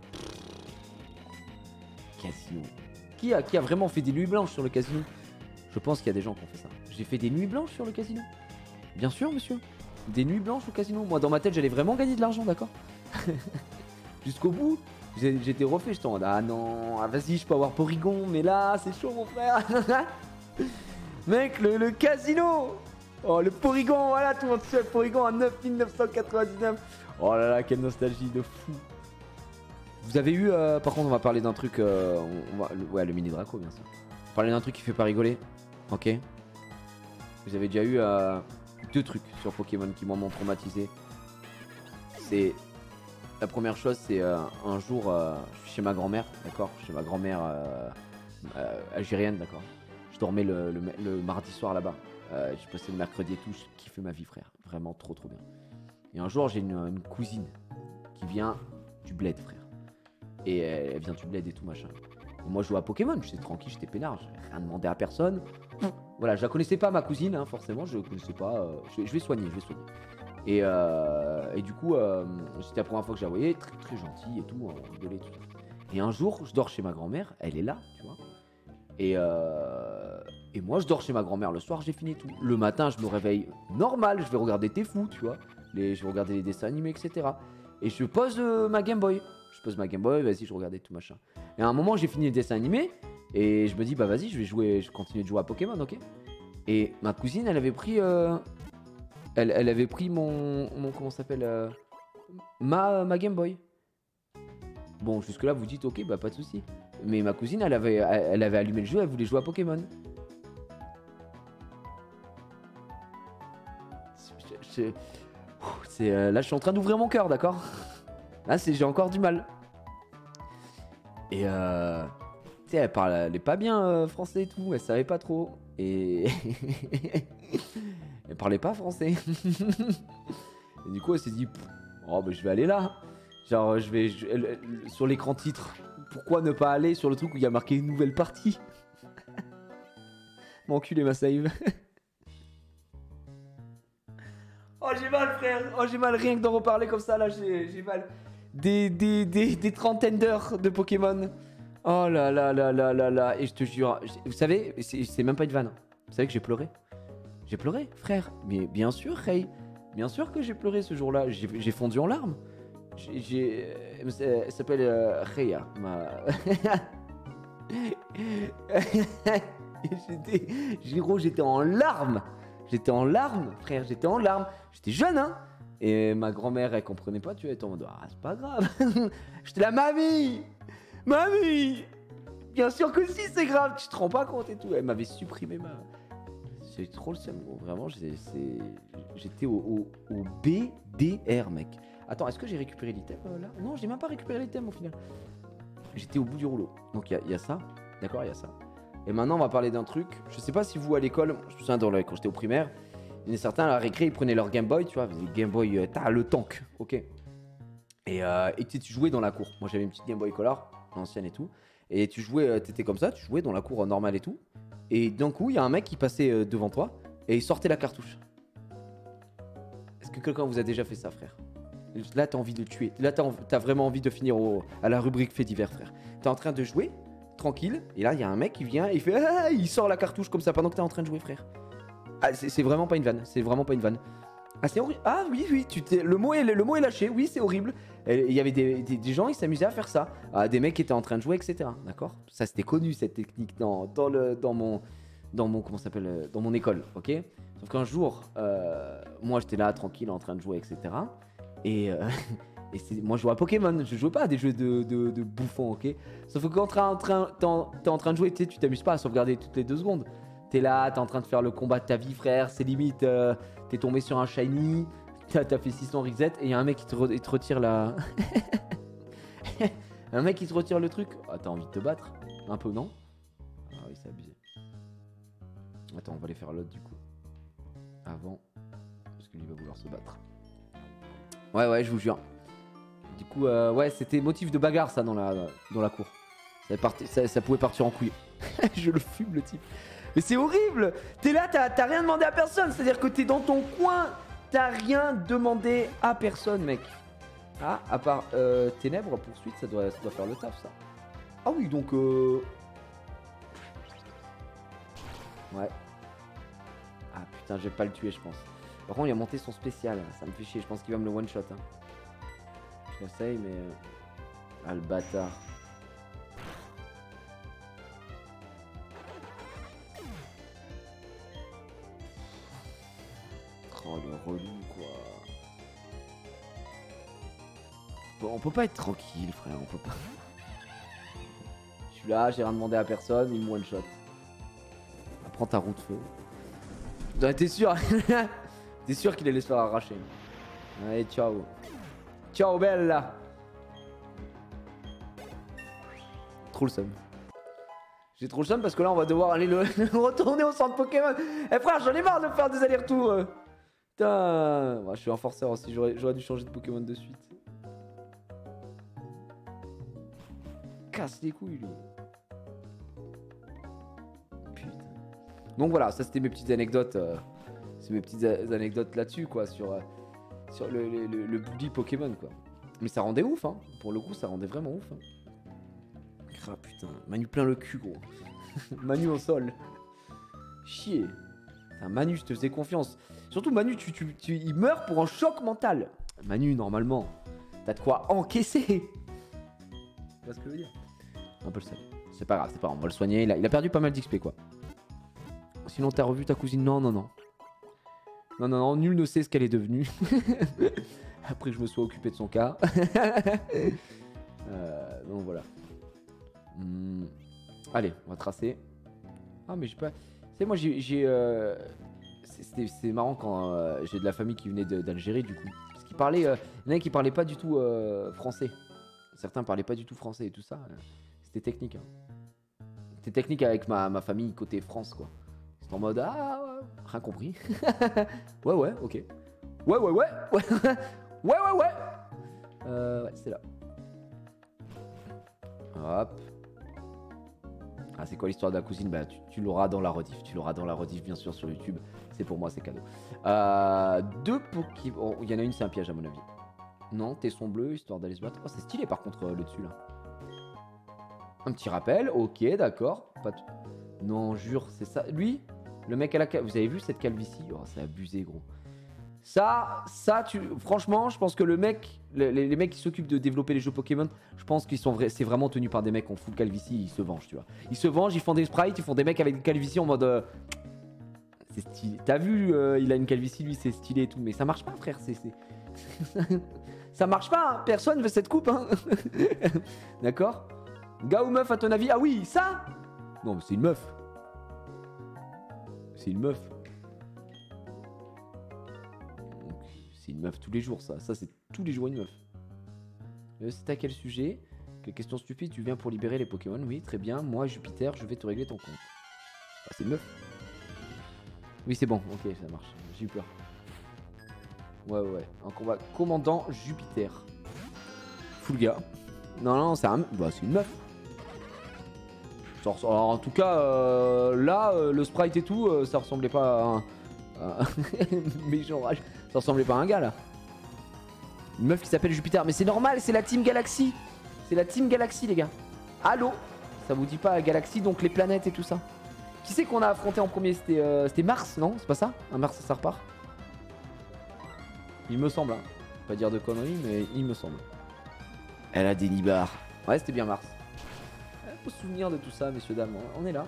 Speaker 1: Casino. Qui a, qui a vraiment fait des nuits blanches sur le casino? Je pense qu'il y a des gens qui ont fait ça. J'ai fait des nuits blanches sur le casino. Bien sûr, monsieur. Des nuits blanches au casino. Moi, dans ma tête, j'allais vraiment gagner de l'argent, d'accord? Jusqu'au bout, j'étais refait. J'étais en mode, ah non, ah, vas-y, je peux avoir Porygon, mais là, c'est chaud, mon frère. Mec, le, le casino. Oh, le Porygon, voilà, tout le monde sait, Porygon à neuf mille neuf cent quatre-vingt-dix-neuf. Oh là là, quelle nostalgie de fou. Vous avez eu, euh, par contre, on va parler d'un truc, euh, on, on va, le, ouais, le mini Draco, bien sûr. On va parler d'un truc qui fait pas rigoler. Ok. Vous avez déjà eu euh, deux trucs sur Pokémon qui m'ont traumatisé. C'est... La première chose, c'est euh, un jour, euh, je suis chez ma grand-mère, d'accord? Chez ma grand-mère euh, euh, algérienne, d'accord? Je dormais le, le, le mardi soir là-bas. Euh, je passais le mercredi et tout. Je kiffais ma vie, frère. Vraiment trop, trop bien. Et un jour, j'ai une, une cousine qui vient du bled, frère. Et elle, elle vient du bled et tout, machin. Et moi, je jouais à Pokémon. J'étais tranquille, j'étais peinard. J'ai rien demandé à personne. Voilà, je la connaissais pas, ma cousine, hein, forcément. Je connaissais pas. Euh, je, je vais soigner, je vais soigner. Et, euh, et du coup, euh, c'était la première fois que je la voyais. Très, très gentille et tout. On rigolait, tout ça. Et un jour, je dors chez ma grand-mère. Elle est là, tu vois. Et, euh, et moi, je dors chez ma grand-mère le soir, j'ai fini tout. Le matin, je me réveille normal, je vais regarder T'es fou, tu vois. Les, je vais regarder les dessins animés, et cetera. Et je pose euh, ma Game Boy. Je pose ma Game Boy, vas-y, je regardais tout machin. Et à un moment, j'ai fini les dessins animés. Et je me dis, bah vas-y, je vais jouer, je continue de jouer à Pokémon, ok. Et ma cousine, elle avait pris. Euh, elle, elle avait pris mon. mon comment ça s'appelle euh, ma, ma Game Boy. Bon, jusque-là, vous dites, ok, bah pas de soucis. Mais ma cousine, elle avait, elle avait allumé le jeu, elle voulait jouer à Pokémon. Je, je, c'est, euh, là, je suis en train d'ouvrir mon cœur, d'accord? Là, c'est, j'ai encore du mal. Et euh, tu sais, elle parlait pas bien euh, français et tout, elle savait pas trop. Et elle parlait pas français. Et du coup, elle s'est dit, oh, bah, je vais aller là. Genre, je vais je, elle, elle, sur l'écran titre. Pourquoi ne pas aller sur le truc où il y a marqué une nouvelle partie? M'enculer ma save. Oh, j'ai mal, frère. Oh, j'ai mal, rien que d'en reparler comme ça, là, j'ai, j'ai mal. Des, des, des, des trentaines d'heures de Pokémon. Oh là là là là là là. Et je te jure, vous savez, c'est, c'est même pas une vanne. Vous savez que j'ai pleuré? J'ai pleuré, frère. Mais bien sûr, Ray. Bien sûr que j'ai pleuré ce jour-là. J'ai, j'ai fondu en larmes. J'ai, j'ai, elle s'appelle euh, Rhea, ma... j'étais, Giro, j'étais en larmes. J'étais en larmes, frère, j'étais en larmes. J'étais jeune, hein. Et ma grand-mère, elle comprenait pas, tu vois, elle était en mode, ah, c'est pas grave. J'étais là, mamie, mamie. Bien sûr que si, c'est grave, tu te rends pas compte et tout. Elle m'avait supprimé ma... C'est trop le seum, gros. Vraiment, c'est, c'est... j'étais au, au, au B D R, mec. Attends, est-ce que j'ai récupéré l'item euh, là? Non, j'ai même pas récupéré l'item au final. J'étais au bout du rouleau. Donc il y, y a ça, d'accord, il y a ça. Et maintenant, on va parler d'un truc. Je sais pas si vous à l'école, je me souviens dans le, quand j'étais au primaire, il y en a certains à la récré, ils prenaient leur Game Boy, tu vois, les Game Boy, euh, t'as le tank, ok. Et, euh, et tu jouais dans la cour. Moi, j'avais une petite Game Boy Color, ancienne et tout. Et tu jouais, euh, t'étais comme ça, tu jouais dans la cour euh, normale et tout. Et d'un coup, il y a un mec qui passait euh, devant toi et il sortait la cartouche. Est-ce que quelqu'un vous a déjà fait ça, frère? Là, t'as envie de tuer. Là, t'as, t'as vraiment envie de finir au, à la rubrique fait divers, frère. T'es en train de jouer, tranquille, et là, il y a un mec qui vient et il fait ah, il sort la cartouche comme ça pendant que t'es en train de jouer, frère. Ah, c'est, c'est vraiment pas une vanne. C'est vraiment pas une vanne. Ah, c'est horrible. Ah, oui, oui, tu t'es... Le, mot est, le mot est lâché. Oui, c'est horrible. Il y avait des, des, des gens, ils s'amusaient à faire ça. Ah, des mecs qui étaient en train de jouer, et cetera. D'accord? Ça, c'était connu, cette technique, dans, dans, le, dans mon. Dans mon. Comment ça s'appelle? Dans mon école, ok? Sauf qu'un jour, euh, moi, j'étais là, tranquille, en train de jouer, et cetera. Et. Euh, Et c'est, moi je joue à Pokémon, je joue pas à des jeux de, de, de bouffons, ok? Sauf que quand t'es en train, t'es en, t'es en train de jouer, tu t'amuses pas à sauvegarder toutes les deux secondes. T'es là, t'es en train de faire le combat de ta vie, frère, c'est limite, euh, t'es tombé sur un shiny, t'as, t'as fait six cents reset et y'a un mec qui te, re, il te retire la... un mec qui te retire le truc. Ah, t'as envie de te battre? Un peu, non? Ah oui, c'est abusé. Attends, on va aller faire l'autre du coup. Avant, parce qu'il va vouloir se battre. Ouais, ouais, je vous jure. Du coup, euh, ouais, c'était motif de bagarre ça dans la, dans la cour. Ça, parti, ça, ça pouvait partir en couille. Je le fume le type. Mais c'est horrible. T'es là, t'as, t'as rien demandé à personne. C'est-à-dire que t'es dans ton coin. T'as rien demandé à personne, mec. Ah, à part euh, Ténèbres, poursuite, ça doit, ça doit faire le taf, ça. Ah oui, donc... Euh... Ouais. Ah putain, je vais pas le tuer, je pense. Par contre, il a monté son spécial. Ça me fait chier. Je pense qu'il va me le one-shot. Hein. Je l'essaye, mais... Ah, le bâtard. Oh, le relou, quoi. Bon, on peut pas être tranquille, frère. On peut pas... Je suis là, j'ai rien demandé à personne. Il me one-shot. Prends ta roue de feu. Non, t'es sûr? T'es sûr qu'il allait se faire arracher? Allez, ciao. Ciao, bella. Trop le seum. J'ai trop le seum parce que là on va devoir aller le retourner au centre Pokémon. Eh frère, j'en ai marre de faire des allers-retours. euh. Putain, ouais, je suis un forceur aussi, j'aurais dû changer de Pokémon de suite. Casse les couilles lui. Putain. Donc voilà, ça c'était mes petites anecdotes. Euh, c'est mes petites a- anecdotes là-dessus quoi, sur, euh, sur le, le, le, le bully Pokémon quoi. Mais ça rendait ouf hein, pour le coup ça rendait vraiment ouf hein. Ah putain, Manu plein le cul gros. Manu au sol. Chier. Putain, Manu, je te faisais confiance. Surtout Manu, tu, tu, tu, il meurt pour un choc mental. Manu, normalement, t'as de quoi encaisser. Tu vois ce que je veux dire? Un peu le seul. C'est pas grave, c'est pas grave, on va le soigner. Il a, il a perdu pas mal d'X P quoi. Sinon t'as revu ta cousine? Non, non, non. Non, non, non, nul ne sait ce qu'elle est devenue. Après que je me sois occupé de son cas. euh, donc voilà. Hmm. Allez, on va tracer. Ah, mais j'ai pas. Tu sais, moi j'ai. Euh... C'est marrant quand euh, j'ai de la famille qui venait d'Algérie, du coup. Parce qu'ils parlaient. Euh... Il y en a qui parlaient pas du tout euh, français. Certains parlaient pas du tout français et tout ça. C'était technique. Hein. C'était technique avec ma, ma famille côté France, quoi. C'était en mode. Ah, ouais, rien compris. Ouais, ouais, ok. Ouais, ouais, ouais. Ouais, ouais, ouais, ouais. Euh, ouais, c'est là. Hop. Ah, c'est quoi l'histoire de la cousine? Bah, tu, tu l'auras dans la rediff. Tu l'auras dans la rediff, bien sûr, sur YouTube. C'est pour moi, c'est cadeau. Euh, deux Pokémon. Il oh, y en a une, c'est un piège, à mon avis. Non, tesson bleu, histoire d'aller se battre. Oh, c'est stylé, par contre, euh, le dessus, là. Un petit rappel. Ok, d'accord. Pas t... Non, jure, c'est ça. Lui, le mec à la... Vous avez vu cette calvitie? Oh, c'est abusé, gros. Ça, ça, tu... franchement, je pense que le mec, les, les mecs qui s'occupent de développer les jeux Pokémon, je pense qu'ils sont vrais, c'est vraiment tenu par des mecs en full calvitie, ils se vengent, tu vois. Ils se vengent, ils font des sprites, ils font des mecs avec des calvitie en mode, euh... c'est stylé. T'as vu, euh, il a une calvitie, lui, c'est stylé et tout, mais ça marche pas, frère. C'est, ça marche pas. Hein. Personne veut cette coupe, hein. D'accord. Gars ou meuf, à ton avis? Ah oui, ça. Non, mais c'est une meuf. C'est une meuf. C'est une meuf tous les jours, ça. Ça, c'est tous les jours une meuf. Euh, c'est à quel sujet? Quelle question stupide? Tu viens pour libérer les Pokémon? Oui, très bien. Moi, Jupiter, je vais te régler ton compte. Ah, c'est une meuf. Oui, c'est bon. Ok, ça marche. J'ai eu peur. Ouais, ouais, ouais. Un combat commandant Jupiter. Full gars. Non, non, c'est un... Bah, c'est une meuf. Alors, en tout cas, euh, là, euh, le sprite et tout, euh, ça ressemblait pas à un... à... Mais genre, ça ressemblait pas à un gars, là. Une meuf qui s'appelle Jupiter. Mais c'est normal, c'est la Team Galaxy. C'est la Team Galaxy, les gars. Allô? Ça vous dit pas Galaxy, donc les planètes et tout ça? Qui c'est qu'on a affronté en premier? C'était euh, Mars, non? C'est pas ça? Un Mars, ça repart? Il me semble, hein. Pas dire de conneries, mais il me semble. Elle a des nibards. Ouais, c'était bien Mars. Il faut se souvenir de tout ça, messieurs, dames. On est là.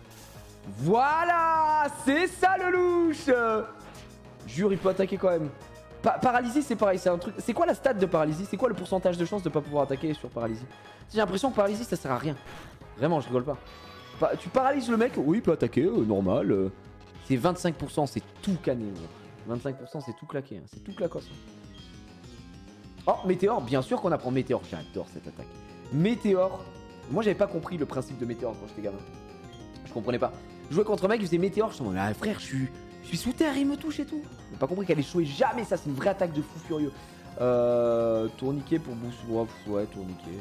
Speaker 1: Voilà! C'est ça le louche! Jure, il peut attaquer quand même. Pa paralysie, c'est pareil, c'est un truc. C'est quoi la stat de paralysie? C'est quoi le pourcentage de chance de pas pouvoir attaquer sur paralysie? J'ai l'impression que paralysie, ça sert à rien. Vraiment, je rigole pas. Pa tu paralyses le mec, oui, il peut attaquer, euh, normal. Euh. C'est vingt-cinq pour cent, c'est tout canné. vingt-cinq pour cent, c'est tout claqué. Hein. C'est tout claquos. Oh, Météore, bien sûr qu'on apprend Météore. J'adore cette attaque. Météore. Moi, j'avais pas compris le principe de Météore quand j'étais gamin. Je comprenais pas. Je jouais contre un mec, il faisait Météore. Je me disais, ah, frère, je suis, je suis sous terre, il me touche et tout. J'ai pas compris qu'elle échouait jamais. Ça, c'est une vraie attaque de fou furieux. Euh, tourniquet pour boost. Ouais, ouais, tourniquet.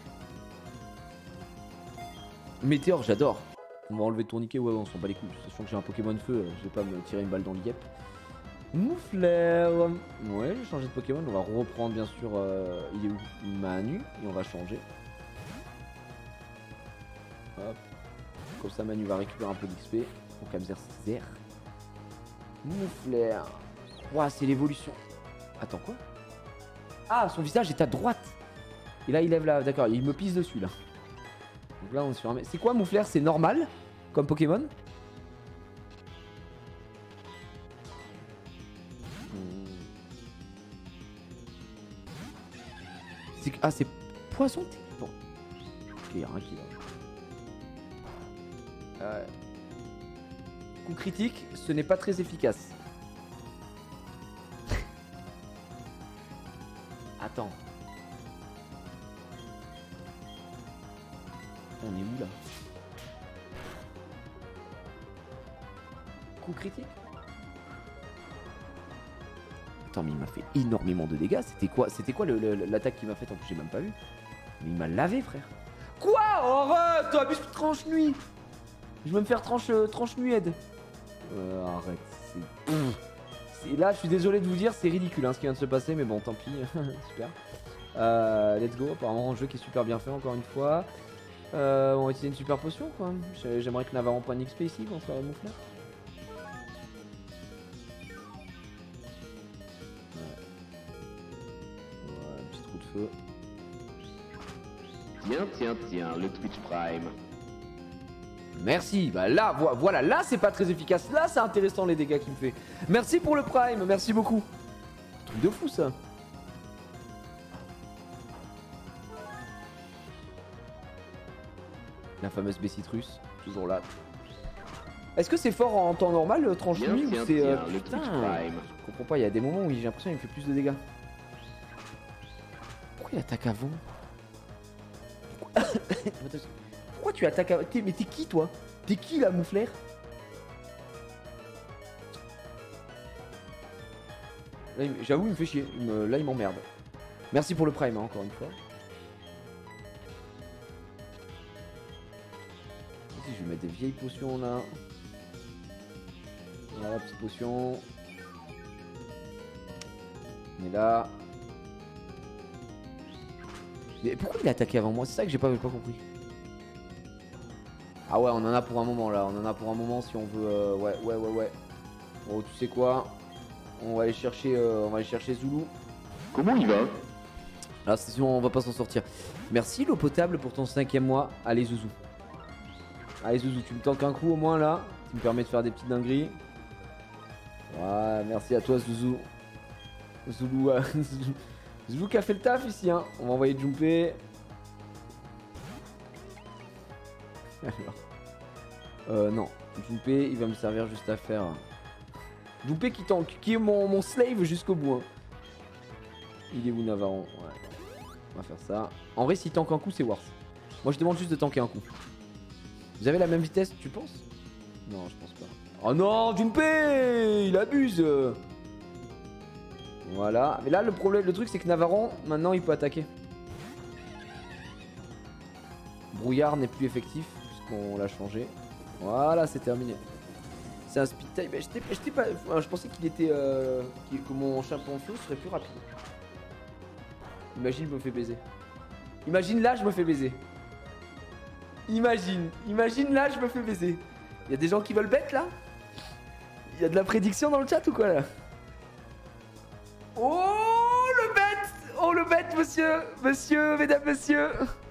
Speaker 1: Météore, j'adore. On va enlever tourniquet, ouais, ouais, on s'en bat les couilles. Sachant que j'ai un Pokémon feu, je vais pas me tirer une balle dans le guêpe. Moufleur. Ouais, j'ai changé de Pokémon. On va reprendre, bien sûr, euh, il est où? Manu. Et on va changer. Hop. Comme ça, Manu va récupérer un peu d'X P. Donc, Amzerzer. Moufleur. Ouah, c'est l'évolution. Attends, quoi? Ah, son visage est à droite. Et là, il lève là. D'accord, il me pisse dessus, là. Donc là, on est sur un... C'est quoi, Moufleur? C'est normal comme Pokémon? Ah, c'est poisson. Bon. Ok, rien qui va. Euh... Coup critique, ce n'est pas très efficace. Attends. On est où là? coup critique. Attends, mais il m'a fait énormément de dégâts. C'était quoi, c'était quoi le, le, l'attaque qu'il m'a faite? En plus, j'ai même pas vu. Mais il m'a lavé, frère. Quoi? Arrête! Toi, abuse tranche nuit. Je vais me faire tranche, euh, tranche nuède. Euh, arrête. C'est... c'est... Là, je suis désolé de vous dire, c'est ridicule hein, ce qui vient de se passer, mais bon, tant pis. Super. Euh, let's go. Apparemment, un jeu qui est super bien fait, encore une fois. Euh, on va essayer une super potion, quoi. J'aimerais que Navarro prenne X P ici, qu'on soit mon frère. Feu.
Speaker 2: Tiens, tiens, tiens, le Twitch Prime.
Speaker 1: Merci, bah là, vo voilà, là c'est pas très efficace, là c'est intéressant les dégâts qu'il me fait. Merci pour le Prime, merci beaucoup. Truc de fou ça. La fameuse Bessitrus, toujours là. Est-ce que c'est fort en temps normal le tranche nuit ou c'est... Euh, putain, je comprends pas, il y a des moments où j'ai l'impression qu'il me fait plus de dégâts. Pourquoi il attaque avant? Pourquoi, Pourquoi tu attaques avant? Mais t'es qui toi? T'es qui là, mouflère? J'avoue, il me fait chier. Il me... Là, il m'emmerde. Merci pour le prime, hein, encore une fois. Vas-y, je vais mettre des vieilles potions là. Voilà, petite potion. On est là. Mais pourquoi il a attaqué avant moi? C'est ça que j'ai pas, pas compris. Ah ouais, on en a pour un moment là. On en a pour un moment si on veut. Euh, ouais, ouais, ouais, ouais. Bon, tu sais quoi? On va aller chercher, euh, on va aller chercher Zoulou.
Speaker 2: Comment il va?
Speaker 1: Là, c'est sûr, on va pas s'en sortir. Merci l'eau potable pour ton cinquième mois. Allez, Zouzou. Allez, Zouzou, tu me tanques un coup au moins là. Tu me permets de faire des petites dingueries. Ouais, merci à toi, Zouzou. Zoulou, euh, Zoulou qui a fait le taf ici, hein. On va envoyer Junpei. Alors. Euh, non. Junpei, il va me servir juste à faire. Junpei qui tank, qui est mon, mon slave jusqu'au bout. Hein. Il est où, Navarro? Ouais. On va faire ça. En vrai, s'il tank un coup, c'est worse. Moi, je demande juste de tanker un coup. Vous avez la même vitesse, tu penses? Non, je pense pas. Oh non, Junpei, il abuse. Voilà. Mais là, le problème, le truc, c'est que Navarro, maintenant, il peut attaquer. Brouillard n'est plus effectif, puisqu'on l'a changé. Voilà, c'est terminé. C'est un speed time. J'étais pas. Enfin, je pensais qu'il était. Euh, qu que mon chapon feu serait plus rapide. Imagine, je me fais baiser. Imagine là, je me fais baiser. Imagine. Imagine là, je me fais baiser. Il y a des gens qui veulent bête là? Il y a de la prédiction dans le chat ou quoi là? Oh le bête! Oh le bête, monsieur! Monsieur, mesdames, messieurs!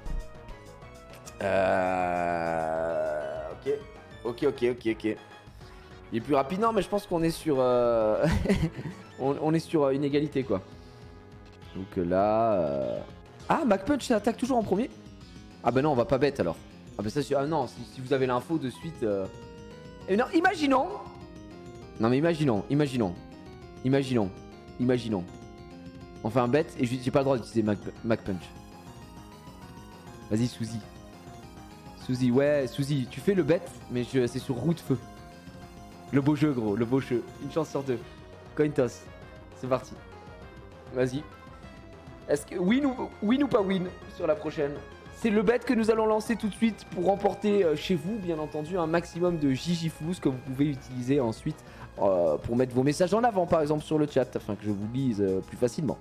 Speaker 1: Euh... Ok. Ok, ok, ok, ok. Il est plus rapide, non, mais je pense qu'on est sur... Euh... on, on est sur une égalité, quoi. Donc là... Euh... Ah, MacPunch, ça attaque toujours en premier? Ah bah non, on va pas bête, alors. Ah bah ça, ah non, si, si vous avez l'info de suite... Euh... Et non, imaginons... Non mais imaginons, imaginons. Imaginons. Imaginons. On fait un bête et j'ai pas le droit d'utiliser Mac, MacPunch. Vas-y, Suzy. Suzy, ouais, Suzy, tu fais le bête, mais c'est sur roue de feu. Le beau jeu, gros, le beau jeu. Une chance sur deux. Coin toss. C'est parti. Vas-y. Est-ce que win ou, win ou pas win sur la prochaine? C'est le bet que nous allons lancer tout de suite pour remporter euh, chez vous, bien entendu, un maximum de Gigiflous que vous pouvez utiliser ensuite euh, pour mettre vos messages en avant, par exemple, sur le chat, afin que je vous lise euh, plus facilement.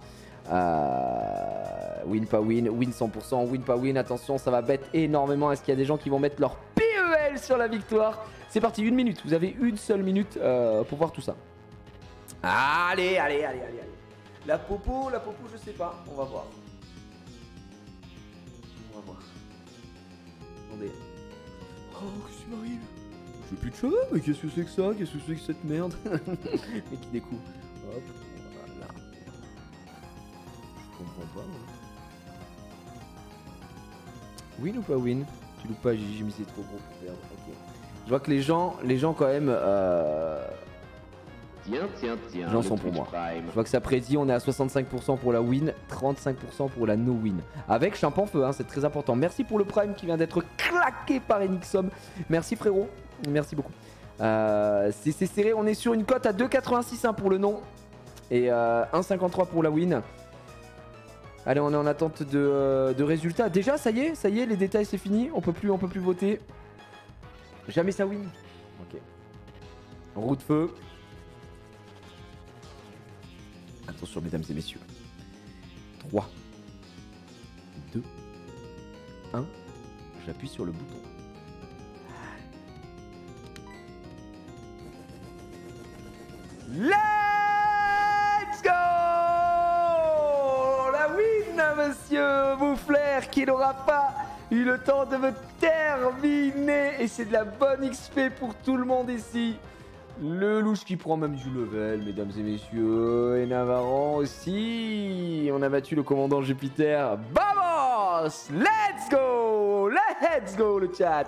Speaker 1: Euh, win pas win, win cent pour cent, win pas win, attention, ça va bet énormément. Est-ce qu'il y a des gens qui vont mettre leur P E L sur la victoire? C'est parti, une minute, vous avez une seule minute euh, pour voir tout ça. Allez, allez, allez, allez, allez. La popo, la popo, je sais pas, on va voir. On va voir. Attendez. Oh, qu'est-ce qui m'arrive? J'ai plus de cheveux, mais qu'est-ce que c'est que ça? Qu'est-ce que c'est que cette merde? Et qui découvre. Hop, voilà. Je comprends pas, moi. Win ou pas win? Tu loupes pas, j'ai mis c'est trop gros pour perdre. Ok. Je vois que les gens, les gens quand même... Euh...
Speaker 2: Tiens, tiens, tiens.
Speaker 1: Les gens sont pour moi. Prime. Je vois que ça prédit, on est à soixante-cinq pour cent pour la win, trente-cinq pour cent pour la no win. Avec Champan Feu, hein, c'est très important. Merci pour le prime qui vient d'être claqué par Enixom. Merci frérot, merci beaucoup. Euh, c'est serré, on est sur une cote à deux quatre-vingt-six hein, pour le non. Et euh, un cinquante-trois pour la win. Allez, on est en attente de, euh, de résultats. Déjà, ça y est, ça y est, les détails c'est fini. On peut plus, on peut plus voter. Jamais ça win. Ok. Roue de feu. Attention, mesdames et messieurs. trois, deux, un. J'appuie sur le bouton. Let's go! La win, monsieur Mouflair, qui n'aura pas eu le temps de me terminer. Et c'est de la bonne X P pour tout le monde ici. Le louche qui prend même du level, mesdames et messieurs. Et Navarran aussi. On a battu le commandant Jupiter. Vamos! Let's go! Let's go, le chat!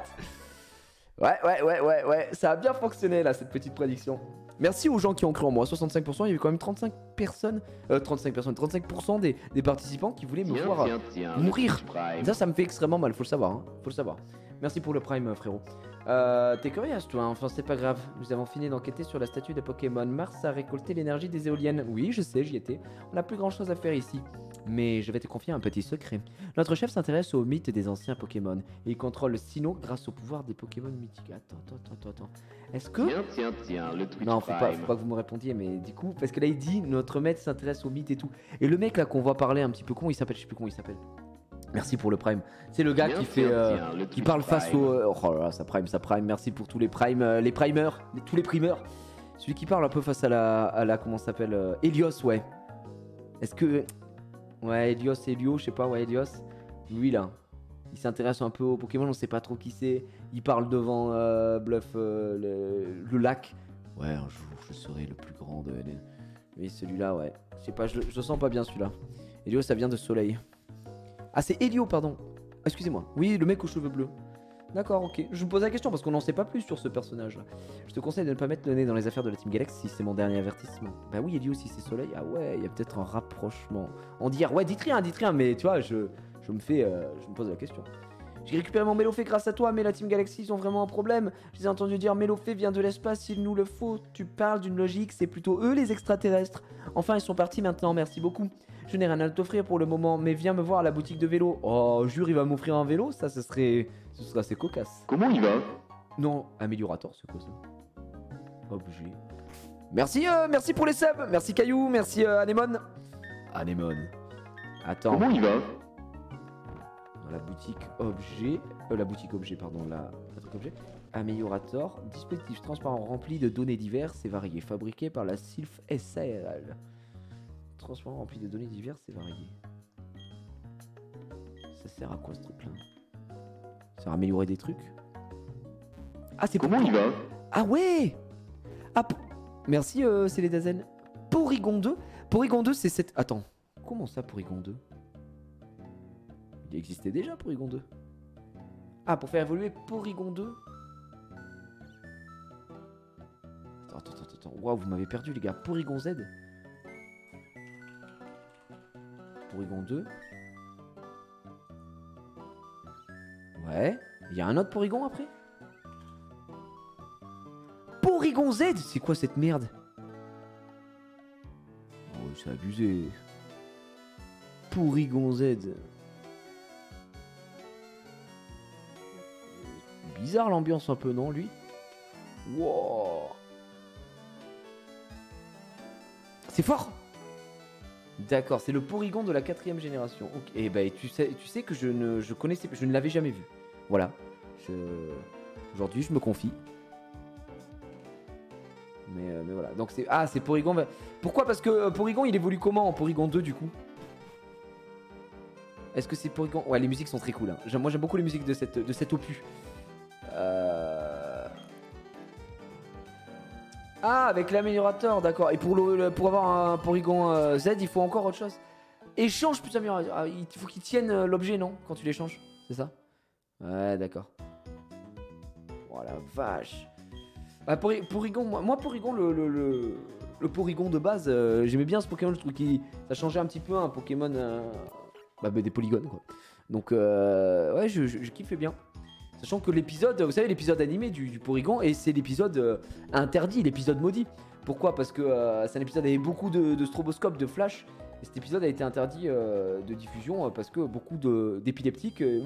Speaker 1: Ouais, ouais, ouais, ouais, ouais. Ça a bien fonctionné, là, cette petite prédiction. Merci aux gens qui ont cru en moi. soixante-cinq pour cent, il y a eu quand même trente-cinq personnes. Euh, trente-cinq personnes. trente-cinq pour cent des, des participants qui voulaient me
Speaker 2: Tiens,
Speaker 1: voir
Speaker 2: tiens, tiens,
Speaker 1: mourir.
Speaker 2: Prime.
Speaker 1: Ça, ça me fait extrêmement mal. Faut le savoir. Hein. Faut le savoir. Merci pour le prime, frérot. Euh, T'es curieux, toi, hein. Enfin, c'est pas grave. Nous avons fini d'enquêter sur la statue de Pokémon. Mars a récolté l'énergie des éoliennes. Oui, je sais, j'y étais. On n'a plus grand chose à faire ici. Mais je vais te confier un petit secret. Notre chef s'intéresse au mythe des anciens Pokémon. Et il contrôle le Sinnoh grâce au pouvoir des Pokémon mythiques. Attends, attends, attends, attends. Est-ce que...
Speaker 2: Tiens, tiens, tiens, le Twitch
Speaker 1: Non, faut
Speaker 2: Prime.
Speaker 1: pas, faut pas que vous me répondiez, mais du coup, parce que là il dit notre maître s'intéresse au mythe et tout. Et le mec là qu'on voit parler un petit peu con, il s'appelle, je sais plus comment il s'appelle. Merci pour le prime. C'est le gars
Speaker 2: Tiens,
Speaker 1: qui fait,
Speaker 2: tiens,
Speaker 1: euh,
Speaker 2: tiens, le
Speaker 1: qui
Speaker 2: Twitch
Speaker 1: parle face
Speaker 2: Prime.
Speaker 1: au. euh, Oh là là, ça prime, ça prime. Merci pour tous les primes, euh, les primers, les- tous les primeurs. Celui qui parle un peu face à la, à la comment ça s'appelle, euh, Helios, ouais. Est-ce que, ouais, Helios, Helio, je sais pas, ouais, Helios. Lui là, il s'intéresse un peu aux Pokémon, on sait pas trop qui c'est. Il parle devant euh, Bluff, euh, le, le lac. Ouais, un jour je serai le plus grand de. Oui, celui-là, ouais. Je sais pas, je, le- je le sens pas bien celui-là. Helio, ça vient de Soleil. Ah, c'est Helio, pardon. Excusez-moi. Oui, le mec aux cheveux bleus. D'accord, ok. Je vous pose la question parce qu'on n'en sait pas plus sur ce personnage-là. Je te conseille de ne pas mettre le nez dans les affaires de la Team Galaxy, c'est mon dernier avertissement. Bah oui, Helio, si c'est Soleil, ah ouais, il y a peut-être un rapprochement. On dit, ouais, dites rien, dites rien, mais tu vois, je, je me fais, euh, je me pose la question. J'ai récupéré mon Mélofée grâce à toi, mais la Team Galaxy, ils ont vraiment un problème. Je les ai entendu dire Mélofée vient de l'espace, s'il nous le faut. Tu parles d'une logique, c'est plutôt eux les extraterrestres. Enfin, ils sont partis maintenant, merci beaucoup. Je n'ai rien à t'offrir pour le moment, mais viens me voir à la boutique de vélo. Oh, jure, il va m'offrir un vélo, ça, ce serait, ce serait assez cocasse.
Speaker 2: Comment il va?
Speaker 1: Non, améliorateur, c'est quoi ça? Objet. Merci, euh, merci pour les subs, merci Caillou, merci euh, Anémone. Anémone. Attends.
Speaker 2: Comment il va?
Speaker 1: Dans la boutique objet, euh, la boutique objet, pardon, la, la truc objet. Améliorateur, dispositif transparent rempli de données diverses et variées, fabriqué par la Sylph S A R L. Transparent rempli de données diverses et variées. Ça sert à quoi ce truc là? Ça sert à améliorer des trucs? Ah, c'est pour...
Speaker 2: Comment il va?
Speaker 1: Ah ouais. Ah, p- merci, euh, c'est les Dazen. Porygon deux. Porygon deux, c'est cette... Attends, comment ça, Porygon deux? Il existait déjà, Porygon deux. Ah, pour faire évoluer Porygon deux. Attends, attends, attends, attends. Waouh, vous m'avez perdu, les gars. Porygon Z. Porygon deux. Ouais. Il y a un autre Porygon après? Porygon Z. C'est quoi cette merde? Oh, c'est abusé. Porygon Z. Bizarre l'ambiance un peu, non, lui? Wow. C'est fort. D'accord, c'est le Porygon de la quatrième génération. Ok. Et bah, tu sais, tu sais que je ne, je connaissais, je ne l'avais jamais vu. Voilà. Je... Aujourd'hui, je me confie. Mais, euh, mais voilà. Donc c'est, ah, c'est Porygon. Pourquoi? Parce que euh, Porygon, il évolue comment en Porygon deux du coup? Est-ce que c'est Porygon? Ouais, les musiques sont très cool. Hein. J'aime- Moi, j'aime beaucoup les musiques de cette, de cet opus. Euh... Ah, avec l'améliorateur, d'accord. Et pour, le, le- pour avoir un Porygon euh, Z, il faut encore autre chose. Échange plus améliorateur. Ah, il faut qu'il tienne euh, l'objet, non? Quand tu l'échanges, c'est ça? Ouais, d'accord. Oh la vache. Ah, Pory- Porygon, moi, moi Porygon, le, le, le, le Porygon de base, euh, j'aimais bien ce Pokémon. Je trouve qu'il ça changeait un petit peu un Pokémon, euh, bah, bah, des polygones quoi. Donc euh, ouais, je, je, je kiffais bien. Sachant que l'épisode, vous savez, l'épisode animé du, du Porygon, et c'est l'épisode euh, interdit, l'épisode maudit. Pourquoi? Parce que euh, c'est un épisode avec beaucoup de, de stroboscopes, de flash. Et cet épisode a été interdit euh, de diffusion euh, parce que beaucoup d'épileptiques euh,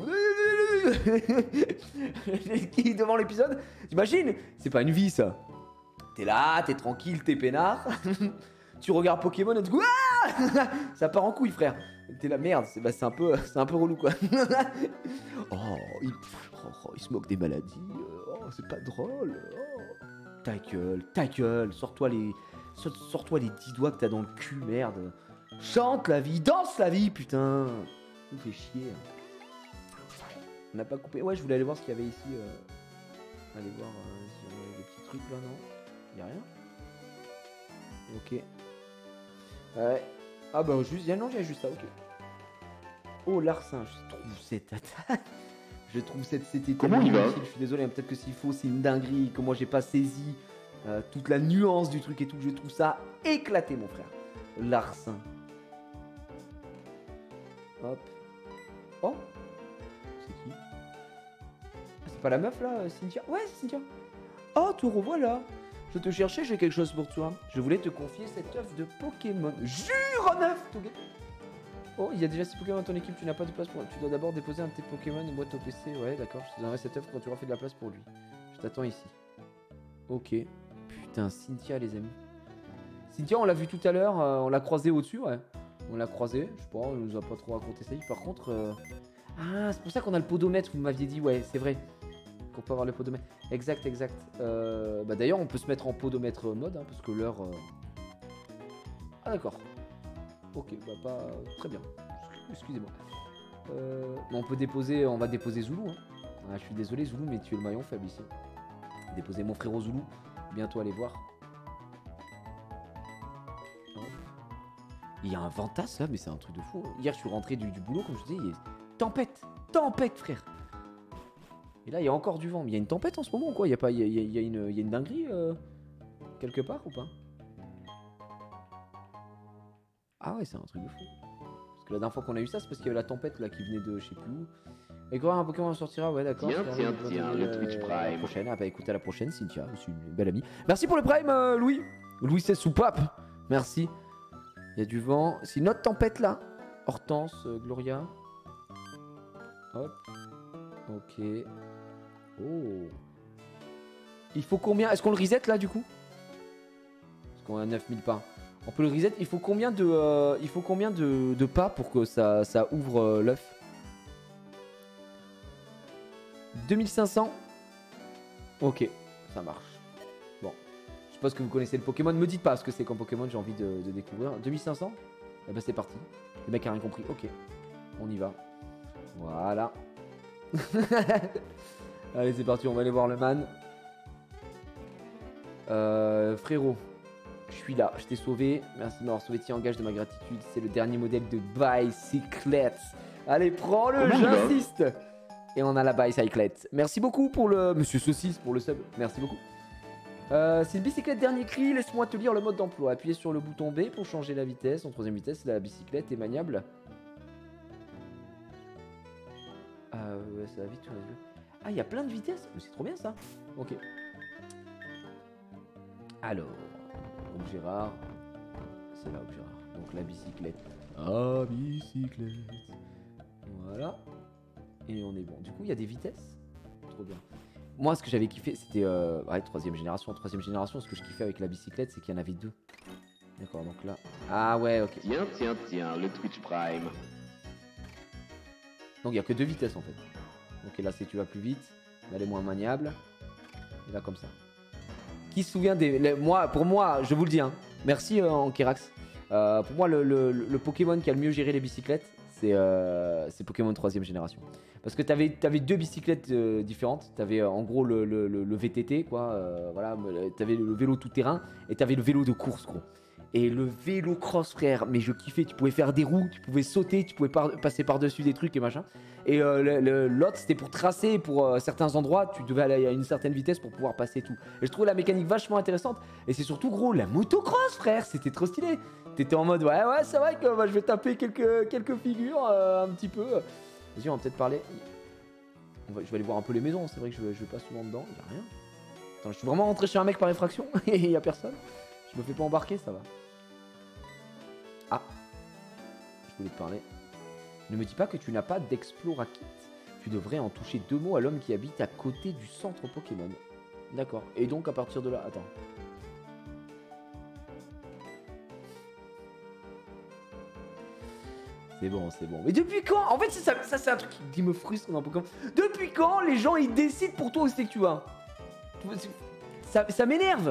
Speaker 1: qui devant l'épisode. T'imagines? C'est pas une vie ça. T'es là, t'es tranquille, t'es peinard. Tu regardes Pokémon et du coup, ah ça part en couille, frère. T'es la merde, c'est bah, un peu, c'est un peu relou quoi. oh, il, oh, oh, il se moque des maladies. Oh, c'est pas drôle. Oh. Ta gueule, ta gueule. Sors-toi les, sors-toi les dix doigts que t'as dans le cul, merde. Chante la vie, danse la vie, putain. Vous fait chier. On n'a pas coupé. Ouais, je voulais aller voir ce qu'il y avait ici. Euh... Aller voir euh, si on avait des petits trucs là, non? Y'a rien. Ok. Ouais. Ah bah juste, y a, non, j'ai juste ça, ok. Oh Larcin, je trouve cette attaque. Je trouve cette c'était
Speaker 2: Comment il va?
Speaker 1: Je suis désolé, hein, peut-être que s'il faut, c'est une dinguerie, que moi j'ai pas saisi euh, toute la nuance du truc et tout. Je trouve ça éclaté, mon frère. Larcin. Hop. Oh. C'est qui? Ah, c'est pas la meuf là, Cynthia? Ouais, c'est Cynthia. Oh, te revoilà. Je te cherchais, j'ai quelque chose pour toi. Je voulais te confier cette œuf de Pokémon. Jure en œuf, Touguet. Oh, il y a déjà six Pokémon dans ton équipe, tu n'as pas de place pour... Tu dois d'abord déposer un de tes Pokémon et boîte au P C. Ouais, d'accord, je te donnerai cette œuf quand tu auras fait de la place pour lui. Je t'attends ici. Ok. Putain, Cynthia, les amis. Cynthia, on l'a vu tout à l'heure, euh, on l'a croisé au-dessus, ouais. On l'a croisé, je sais pas, on nous a pas trop raconté ça. Par contre... Euh... Ah, c'est pour ça qu'on a le podomètre, vous m'aviez dit, ouais, c'est vrai. Qu'on peut avoir le podomètre. Exact, exact. Euh, bah d'ailleurs, on peut se mettre en podomètre mode, hein, parce que l'heure... Euh... Ah d'accord. Ok, bah pas... Très bien. Excusez-moi. Euh... On peut déposer... On va déposer Zoulou. Hein. Ah, je suis désolé Zoulou, mais tu es le maillon faible ici. Déposer mon frérot Zoulou. Bientôt aller voir. Hop. Il y a un Ventas là, mais c'est un truc de fou. Hier, je suis rentré du, du boulot, comme je te dis, il y a... Tempête. Tempête, frère. Et là, il y a encore du vent. Mais il y a une tempête en ce moment ou quoi? Il y a pas, il y a, il y a une, il y a une dinguerie euh, quelque part ou pas? Ah ouais, c'est un truc de fou. Parce que la dernière fois qu'on a eu ça, c'est parce qu'il y avait la tempête là qui venait de je sais plus où. Et quand un Pokémon sortira, ouais, d'accord.
Speaker 2: Tiens, tiens, tiens, le Twitch
Speaker 1: euh,
Speaker 2: Prime.
Speaker 1: À la prochaine. Ah bah écoute, à la prochaine, Cynthia. Je suis une belle amie. Merci pour le Prime, euh, Louis. Louis c'est soupape. Merci. Il y a du vent. C'est une autre tempête là. Hortense, euh, Gloria. Hop. Ok. Oh. Il faut combien? Est-ce qu'on le reset là du coup? Parce qu'on a neuf mille pas. On peut le reset. Il faut combien de, euh, il faut combien de, de pas pour que ça, ça ouvre euh, l'œuf? deux mille cinq cents. Ok, ça marche. Bon. Je suppose que vous connaissez le Pokémon. Me dites pas ce que c'est comme Pokémon, j'ai envie de, de découvrir. deux mille cinq cents. Eh ben c'est parti. Le mec a rien compris. Ok. On y va. Voilà. Allez, c'est parti, on va aller voir le man. Euh, frérot, je suis là, je t'ai sauvé. Merci de m'avoir sauvé. Tiens, en gage de ma gratitude, c'est le dernier modèle de bicyclette. Allez, prends-le, j'insiste. Et on a la bicyclette. Merci beaucoup pour le... Monsieur Saucisse, pour le sub. Merci beaucoup. Euh, c'est une bicyclette dernier cri. Laisse-moi te lire le mode d'emploi. Appuyez sur le bouton B pour changer la vitesse. En troisième vitesse, la bicyclette est maniable. Ah ouais, ça va vite, tout va vite. Ah, il y a plein de vitesses. C'est trop bien ça. Ok. Alors, objet rare. C'est là, objet rare. Donc la bicyclette. Ah, bicyclette. Voilà. Et on est bon. Du coup, il y a des vitesses. Trop bien. Moi, ce que j'avais kiffé, c'était... Euh... Ouais, troisième génération. Troisième génération, ce que je kiffais avec la bicyclette, c'est qu'il y en avait deux. D'accord, donc là... Ah ouais, ok.
Speaker 2: Tiens, tiens, tiens, le Twitch Prime.
Speaker 1: Donc il n'y a que deux vitesses en fait. Ok, là c'est tu vas plus vite, là elle est moins maniable. Et là comme ça. Qui se souvient des... Les, moi, pour moi, je vous le dis, hein, merci euh, Ankerax. Euh, pour moi, le, le, le Pokémon qui a le mieux géré les bicyclettes, c'est euh, Pokémon troisième génération. Parce que tu avais, t'avais deux bicyclettes euh, différentes. Tu avais euh, en gros le, le, le, le V T T, quoi. Euh, voilà, tu avais le vélo tout-terrain et tu avais le vélo de course, gros. Et le vélo cross, frère, mais je kiffais, tu pouvais faire des roues, tu pouvais sauter, tu pouvais par passer par-dessus des trucs et machin. Et euh, l'autre, c'était pour tracer, pour euh, certains endroits, tu devais aller à une certaine vitesse pour pouvoir passer tout. Et je trouvais la mécanique vachement intéressante. Et c'est surtout, gros, la motocross, frère, c'était trop stylé. T'étais en mode, ouais, ouais, c'est vrai que bah, je vais taper quelques, quelques figures, euh, un petit peu. Vas-y, on va peut-être parler. On va, je vais aller voir un peu les maisons, c'est vrai que je vais, je vais pas souvent dedans, y'a rien. Attends, je suis vraiment rentré chez un mec par effraction et y'a personne. Je me fais pas embarquer, ça va. Ah, je voulais te parler. Ne me dis pas que tu n'as pas d'Explora Kit. Tu devrais en toucher deux mots à l'homme qui habite à côté du centre Pokémon. D'accord. Et donc à partir de là, attends. C'est bon, c'est bon. Mais depuis quand? En fait, ça, ça c'est un truc qui me frustre dans Pokémon. Depuis quand les gens ils décident pour toi où c'est que tu vas? Ça, ça m'énerve.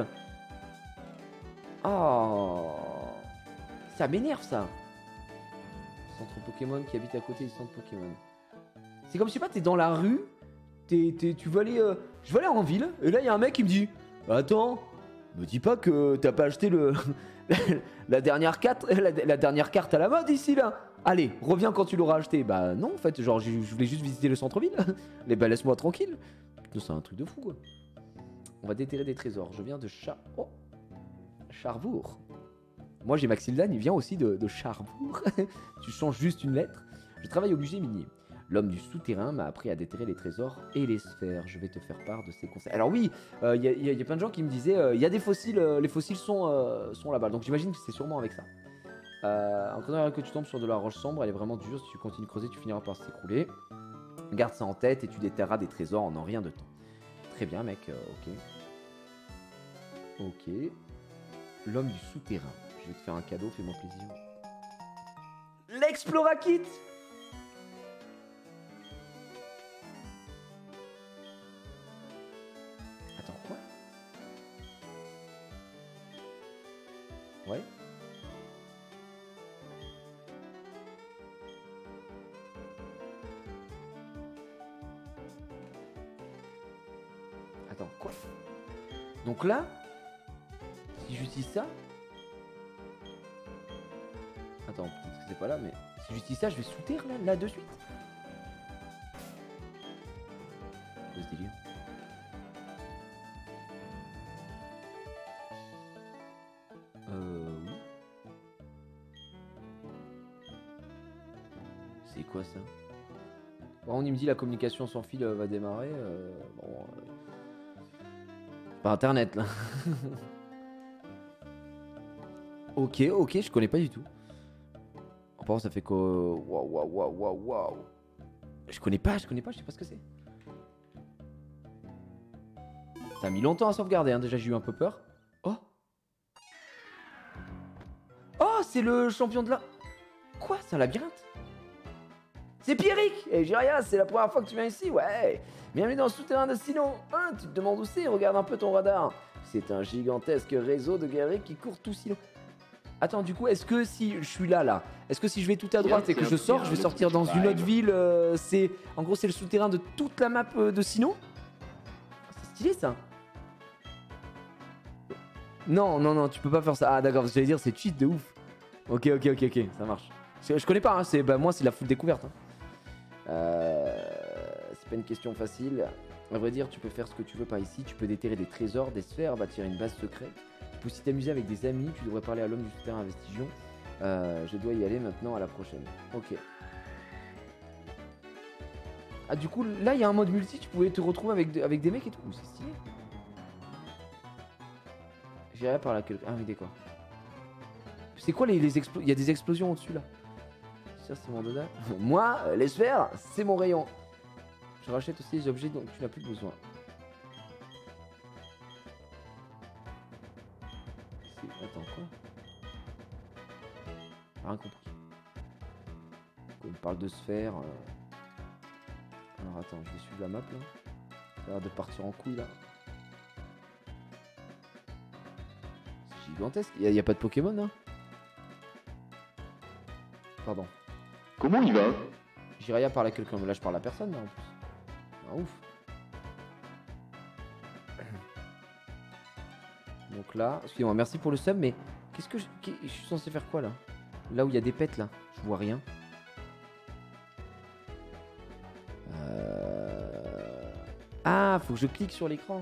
Speaker 1: Oh, ça m'énerve ça. Centre Pokémon qui habite à côté du centre Pokémon. C'est comme, je sais pas, t'es dans la rue, t'es, t'es, tu veux aller, euh, je veux aller en ville, et là il y a un mec qui me dit, attends, me dis pas que t'as pas acheté le la dernière carte, la, la dernière carte à la mode ici là. Allez, reviens quand tu l'auras acheté. Bah non en fait, genre je voulais juste visiter le centre-ville. Mais bah laisse-moi tranquille. C'est un truc de fou quoi. On va déterrer des trésors. Je viens de Char... Oh, Charbourg. Moi j'ai Maxildan, il vient aussi de, de Charbourg. Tu changes juste une lettre. Je travaille au musée minier. L'homme du souterrain m'a appris à déterrer les trésors et les sphères. Je vais te faire part de ses conseils. Alors oui, il euh, y, y, y a plein de gens qui me disaient, il euh, y a des fossiles, euh, les fossiles sont, euh, sont là-bas. Donc j'imagine que c'est sûrement avec ça. Euh, en creusant que tu tombes sur de la roche sombre, elle est vraiment dure. Si tu continues de creuser, tu finiras par s'écrouler. Garde ça en tête et tu déterreras des trésors en un rien de temps. Très bien mec, euh, ok. Ok. L'homme du souterrain. Je vais te faire un cadeau, fais-moi plaisir. L'Explora Kit. Attends, quoi? Ouais. Attends, quoi? Donc là, si j'utilise ça... Attends, peut-être que c'est pas là, mais si j'utilise ça, je vais sous-terre là, là de suite. Quoi ce délire? Euh... Oui. C'est quoi ça? Bon, on y me dit la communication sans fil euh, va démarrer. Euh, bon... Euh... Par internet là. Ok, ok, je connais pas du tout. En parlant, ça fait que... Waouh, waouh, waouh, waouh, waouh. Je connais pas, je connais pas, je sais pas ce que c'est. Ça a mis longtemps à sauvegarder, hein. Déjà j'ai eu un peu peur. Oh. Oh, c'est le champion de la... Quoi? C'est un labyrinthe? C'est Pierrick! Et Jiria, c'est la première fois que tu viens ici, ouais. Bienvenue dans le souterrain de Sinnoh. Hein, tu te demandes où c'est? Regarde un peu ton radar. C'est un gigantesque réseau de guerriers qui court tout Sinnoh. Attends, du coup, est-ce que si je suis là, là, est-ce que si je vais tout à droite et que je sors, je vais sortir dans une autre ville euh, c'est, en gros, c'est le souterrain de toute la map euh, de Sinnoh? C'est stylé, ça. Non, non, non, tu peux pas faire ça. Ah, d'accord, j'allais dire, c'est cheat de ouf. Ok, ok, ok, ok, ça marche. Je connais pas, hein, c'est, bah, moi, c'est la full découverte. Hein. Euh, c'est pas une question facile. À vrai dire, tu peux faire ce que tu veux par ici. Tu peux déterrer des trésors, des sphères, bâtir une base secrète. Tu peux aussi t'amuser avec des amis. Tu devrais parler à l'homme du souterrain à Vestigion. Euh, je dois y aller maintenant, à la prochaine. Ok. Ah, du coup, là, il y a un mode multi. Tu pouvais te retrouver avec, de, avec des mecs et tout. C'est stylé. J'irai par là quelque... Ah oui, d'accord. C'est quoi les, les explosions? Il y a des explosions au-dessus, là. Ça, c'est mon dada. Moi, les sphères, c'est mon rayon. Je rachète aussi les objets dont tu n'as plus besoin. Attends, quoi? J'ai rien compris. On me parle de sphères. Euh... Alors attends, je vais suivre la map là. Ça a l'air de partir en couille là. C'est gigantesque. Il n'y a, a pas de Pokémon là? Pardon.
Speaker 2: Comment il va?
Speaker 1: J'irai parler à quelqu'un, mais là je parle à personne là en plus. Ah, ouf. Donc là, excusez-moi, merci pour le sub, mais qu'est-ce que je, qu'est, je suis censé faire quoi là? Là où il y a des pets là, je vois rien. Euh... Ah, faut que je clique sur l'écran.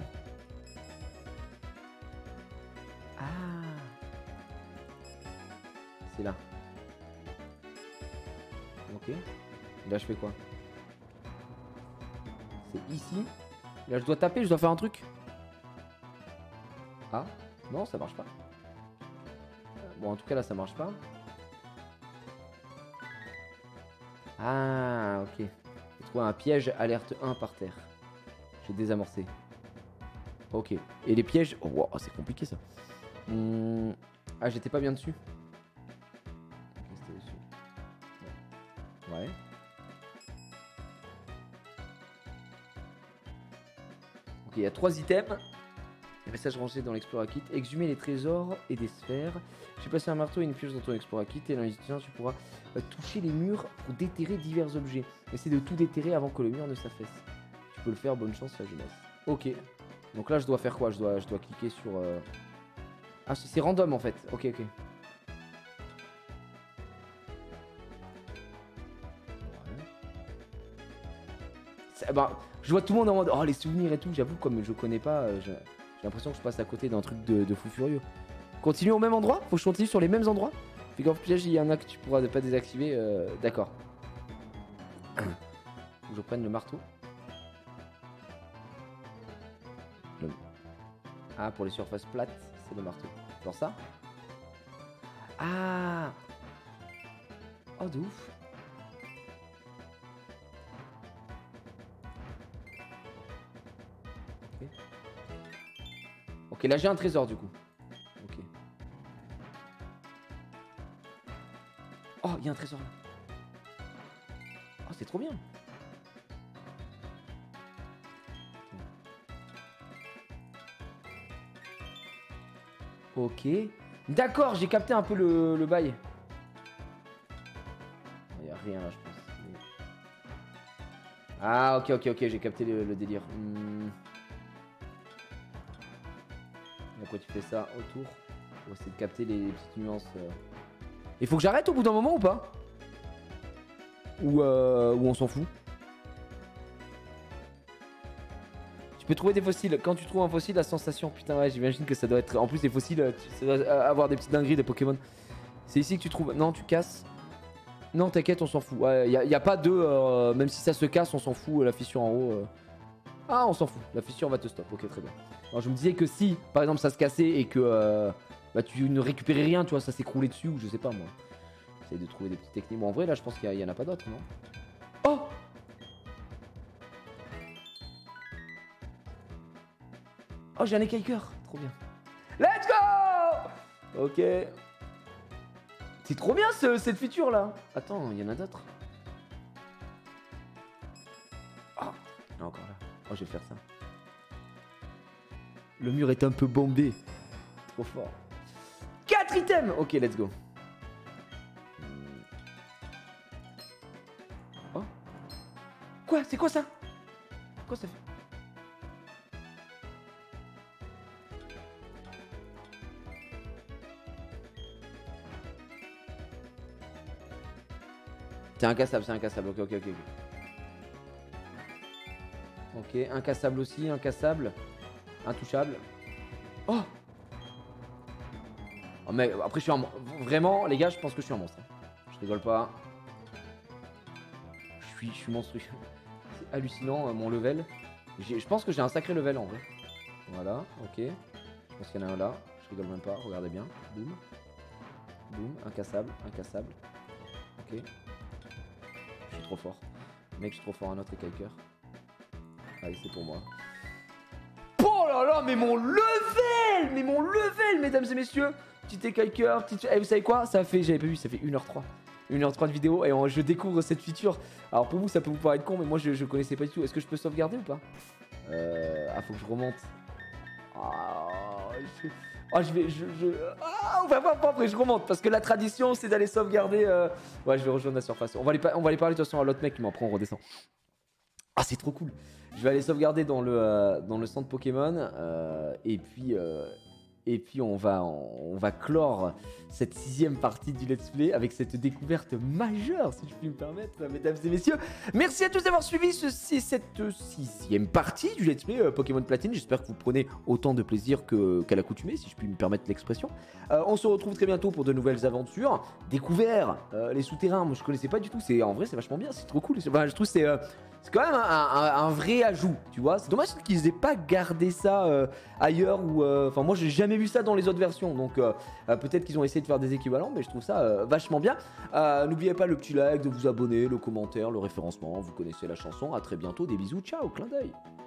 Speaker 1: Ah. C'est là. Ok. Et là je fais quoi? c'est ici. Là, je dois taper, je dois faire un truc. Ah, non, ça marche pas. Bon, en tout cas, là, ça marche pas. Ah, ok. J'ai trouvé un piège alerte un par terre. J'ai désamorcé. Ok. Et les pièges... Oh, wow, c'est compliqué, ça. Hum... Ah, j'étais pas bien dessus. Dessus. Ouais. Ok, il y a trois items. Message rangé dans l'Explora Kit. Exhumer les trésors et des sphères. J'ai passé un marteau et une pioche dans ton Explora Kit. Et dans les items, tu pourras euh, toucher les murs pour déterrer divers objets. Essaie de tout déterrer avant que le mur ne s'affaisse. Tu peux le faire, bonne chance la jeunesse. Ok. Donc là, je dois faire quoi? Je dois, je dois cliquer sur... Euh... Ah, c'est random en fait. Ok, ok. Ça, bah, je vois tout le monde en mode oh les souvenirs et tout. J'avoue, comme je connais pas, euh, j'ai l'impression que je passe à côté d'un truc de, de fou furieux. Continue au même endroit? Faut que je continue sur les mêmes endroits? Fais gaffe, piège, il y en a que tu pourras pas désactiver. Euh, D'accord. Faut que je prenne le marteau. Le... Ah, pour les surfaces plates, c'est le marteau. Genre ça? Ah! Oh, de ouf! Ok. Ok, là j'ai un trésor du coup. Ok. Oh, il y a un trésor là. Oh, c'est trop bien. Ok. D'accord, j'ai capté un peu le, le bail. Il n'y a rien là, je pense. Mais... Ah, ok, ok, ok, j'ai capté le, le délire. Hmm. Pourquoi tu fais ça autour? Pour essayer de capter les, les petites nuances. Euh... Il faut que j'arrête au bout d'un moment ou pas? Ou, euh, ou on s'en fout? Tu peux trouver des fossiles. Quand tu trouves un fossile, la sensation. Putain, ouais, j'imagine que ça doit être. En plus, les fossiles, ça doit avoir des petites dingueries de Pokémon. C'est ici que tu trouves. Non, tu casses. Non, t'inquiète, on s'en fout. Ouais, y a, y a pas de. Euh, même si ça se casse, on s'en fout. La fissure en haut. Euh... Ah, on s'en fout. La fissure va te stop. Ok, très bien. Alors, je me disais que si, par exemple, ça se cassait et que euh, bah, tu ne récupérais rien, tu vois, ça s'écroulait dessus ou je sais pas moi. J'essaie de trouver des petites techniques. Bon, en vrai, là, je pense qu'il y, y en a pas d'autres, non? Oh! Oh, j'ai un écailleur. Trop bien. Let's go! Ok. C'est trop bien ce, cette feature là. Attends, il y en a d'autres. Oh, il y en a encore là. Oh, je vais faire ça. Le mur est un peu bombé. Trop fort. quatre items. Ok, let's go. Oh. Quoi? C'est quoi ça? Quoi ça fait? C'est incassable, c'est incassable. Ok, ok, ok. Ok, incassable aussi, incassable. Intouchable. Oh! Oh mais après je suis un monstre. Vraiment les gars, je pense que je suis un monstre. Je rigole pas. Je suis, je suis monstrueux. C'est hallucinant euh, mon level. Je pense que j'ai un sacré level en vrai. Voilà, ok. Je pense qu'il y en a un là. Je rigole même pas, regardez bien. Boum. Boum, incassable, incassable. Ok. Je suis trop fort. Mec, je suis trop fort, un autre écailleur. Allez, c'est pour moi. Oh là là, mais mon level! Mais mon level, mesdames et messieurs! Petit écailleur, petit... Eh, vous savez quoi? Ça fait, j'avais pas vu, ça fait une heure trois. une heure trois de vidéo et on, je découvre cette feature. Alors pour vous, ça peut vous paraître con, mais moi je, je connaissais pas du tout. Est-ce que je peux sauvegarder ou pas? Euh... Ah, faut que je remonte. Ah, je... Oh, je vais... Je, je... Ah, on va voir après, je remonte. Parce que la tradition, c'est d'aller sauvegarder... Euh... Ouais, je vais rejoindre la surface. On va aller, on va aller parler de toute façon à l'autre mec qui m'en prend, on redescend. Ah, c'est trop cool. Je vais aller sauvegarder dans le, euh, dans le centre Pokémon. Euh, et puis... Euh... et puis on va, on va clore cette sixième partie du let's play avec cette découverte majeure, si je puis me permettre, mesdames et messieurs. Merci à tous d'avoir suivi ceci, cette sixième partie du let's play euh, Pokémon Platine. J'espère que vous prenez autant de plaisir que, qu'à l'accoutumée, si je puis me permettre l'expression. Euh, on se retrouve très bientôt pour de nouvelles aventures. Découvert euh, les souterrains, moi je connaissais pas du tout. C'est, en vrai, c'est vachement bien, c'est trop cool. Enfin, je trouve que c'est... Euh, C'est quand même un, un, un vrai ajout, tu vois. C'est dommage qu'ils aient pas gardé ça euh, ailleurs ou... Enfin, euh, moi, j'ai jamais vu ça dans les autres versions. Donc, euh, euh, peut-être qu'ils ont essayé de faire des équivalents, mais je trouve ça euh, vachement bien. Euh, N'oubliez pas le petit like, de vous abonner, le commentaire, le référencement. Vous connaissez la chanson. À très bientôt. Des bisous. Ciao. Clin d'œil.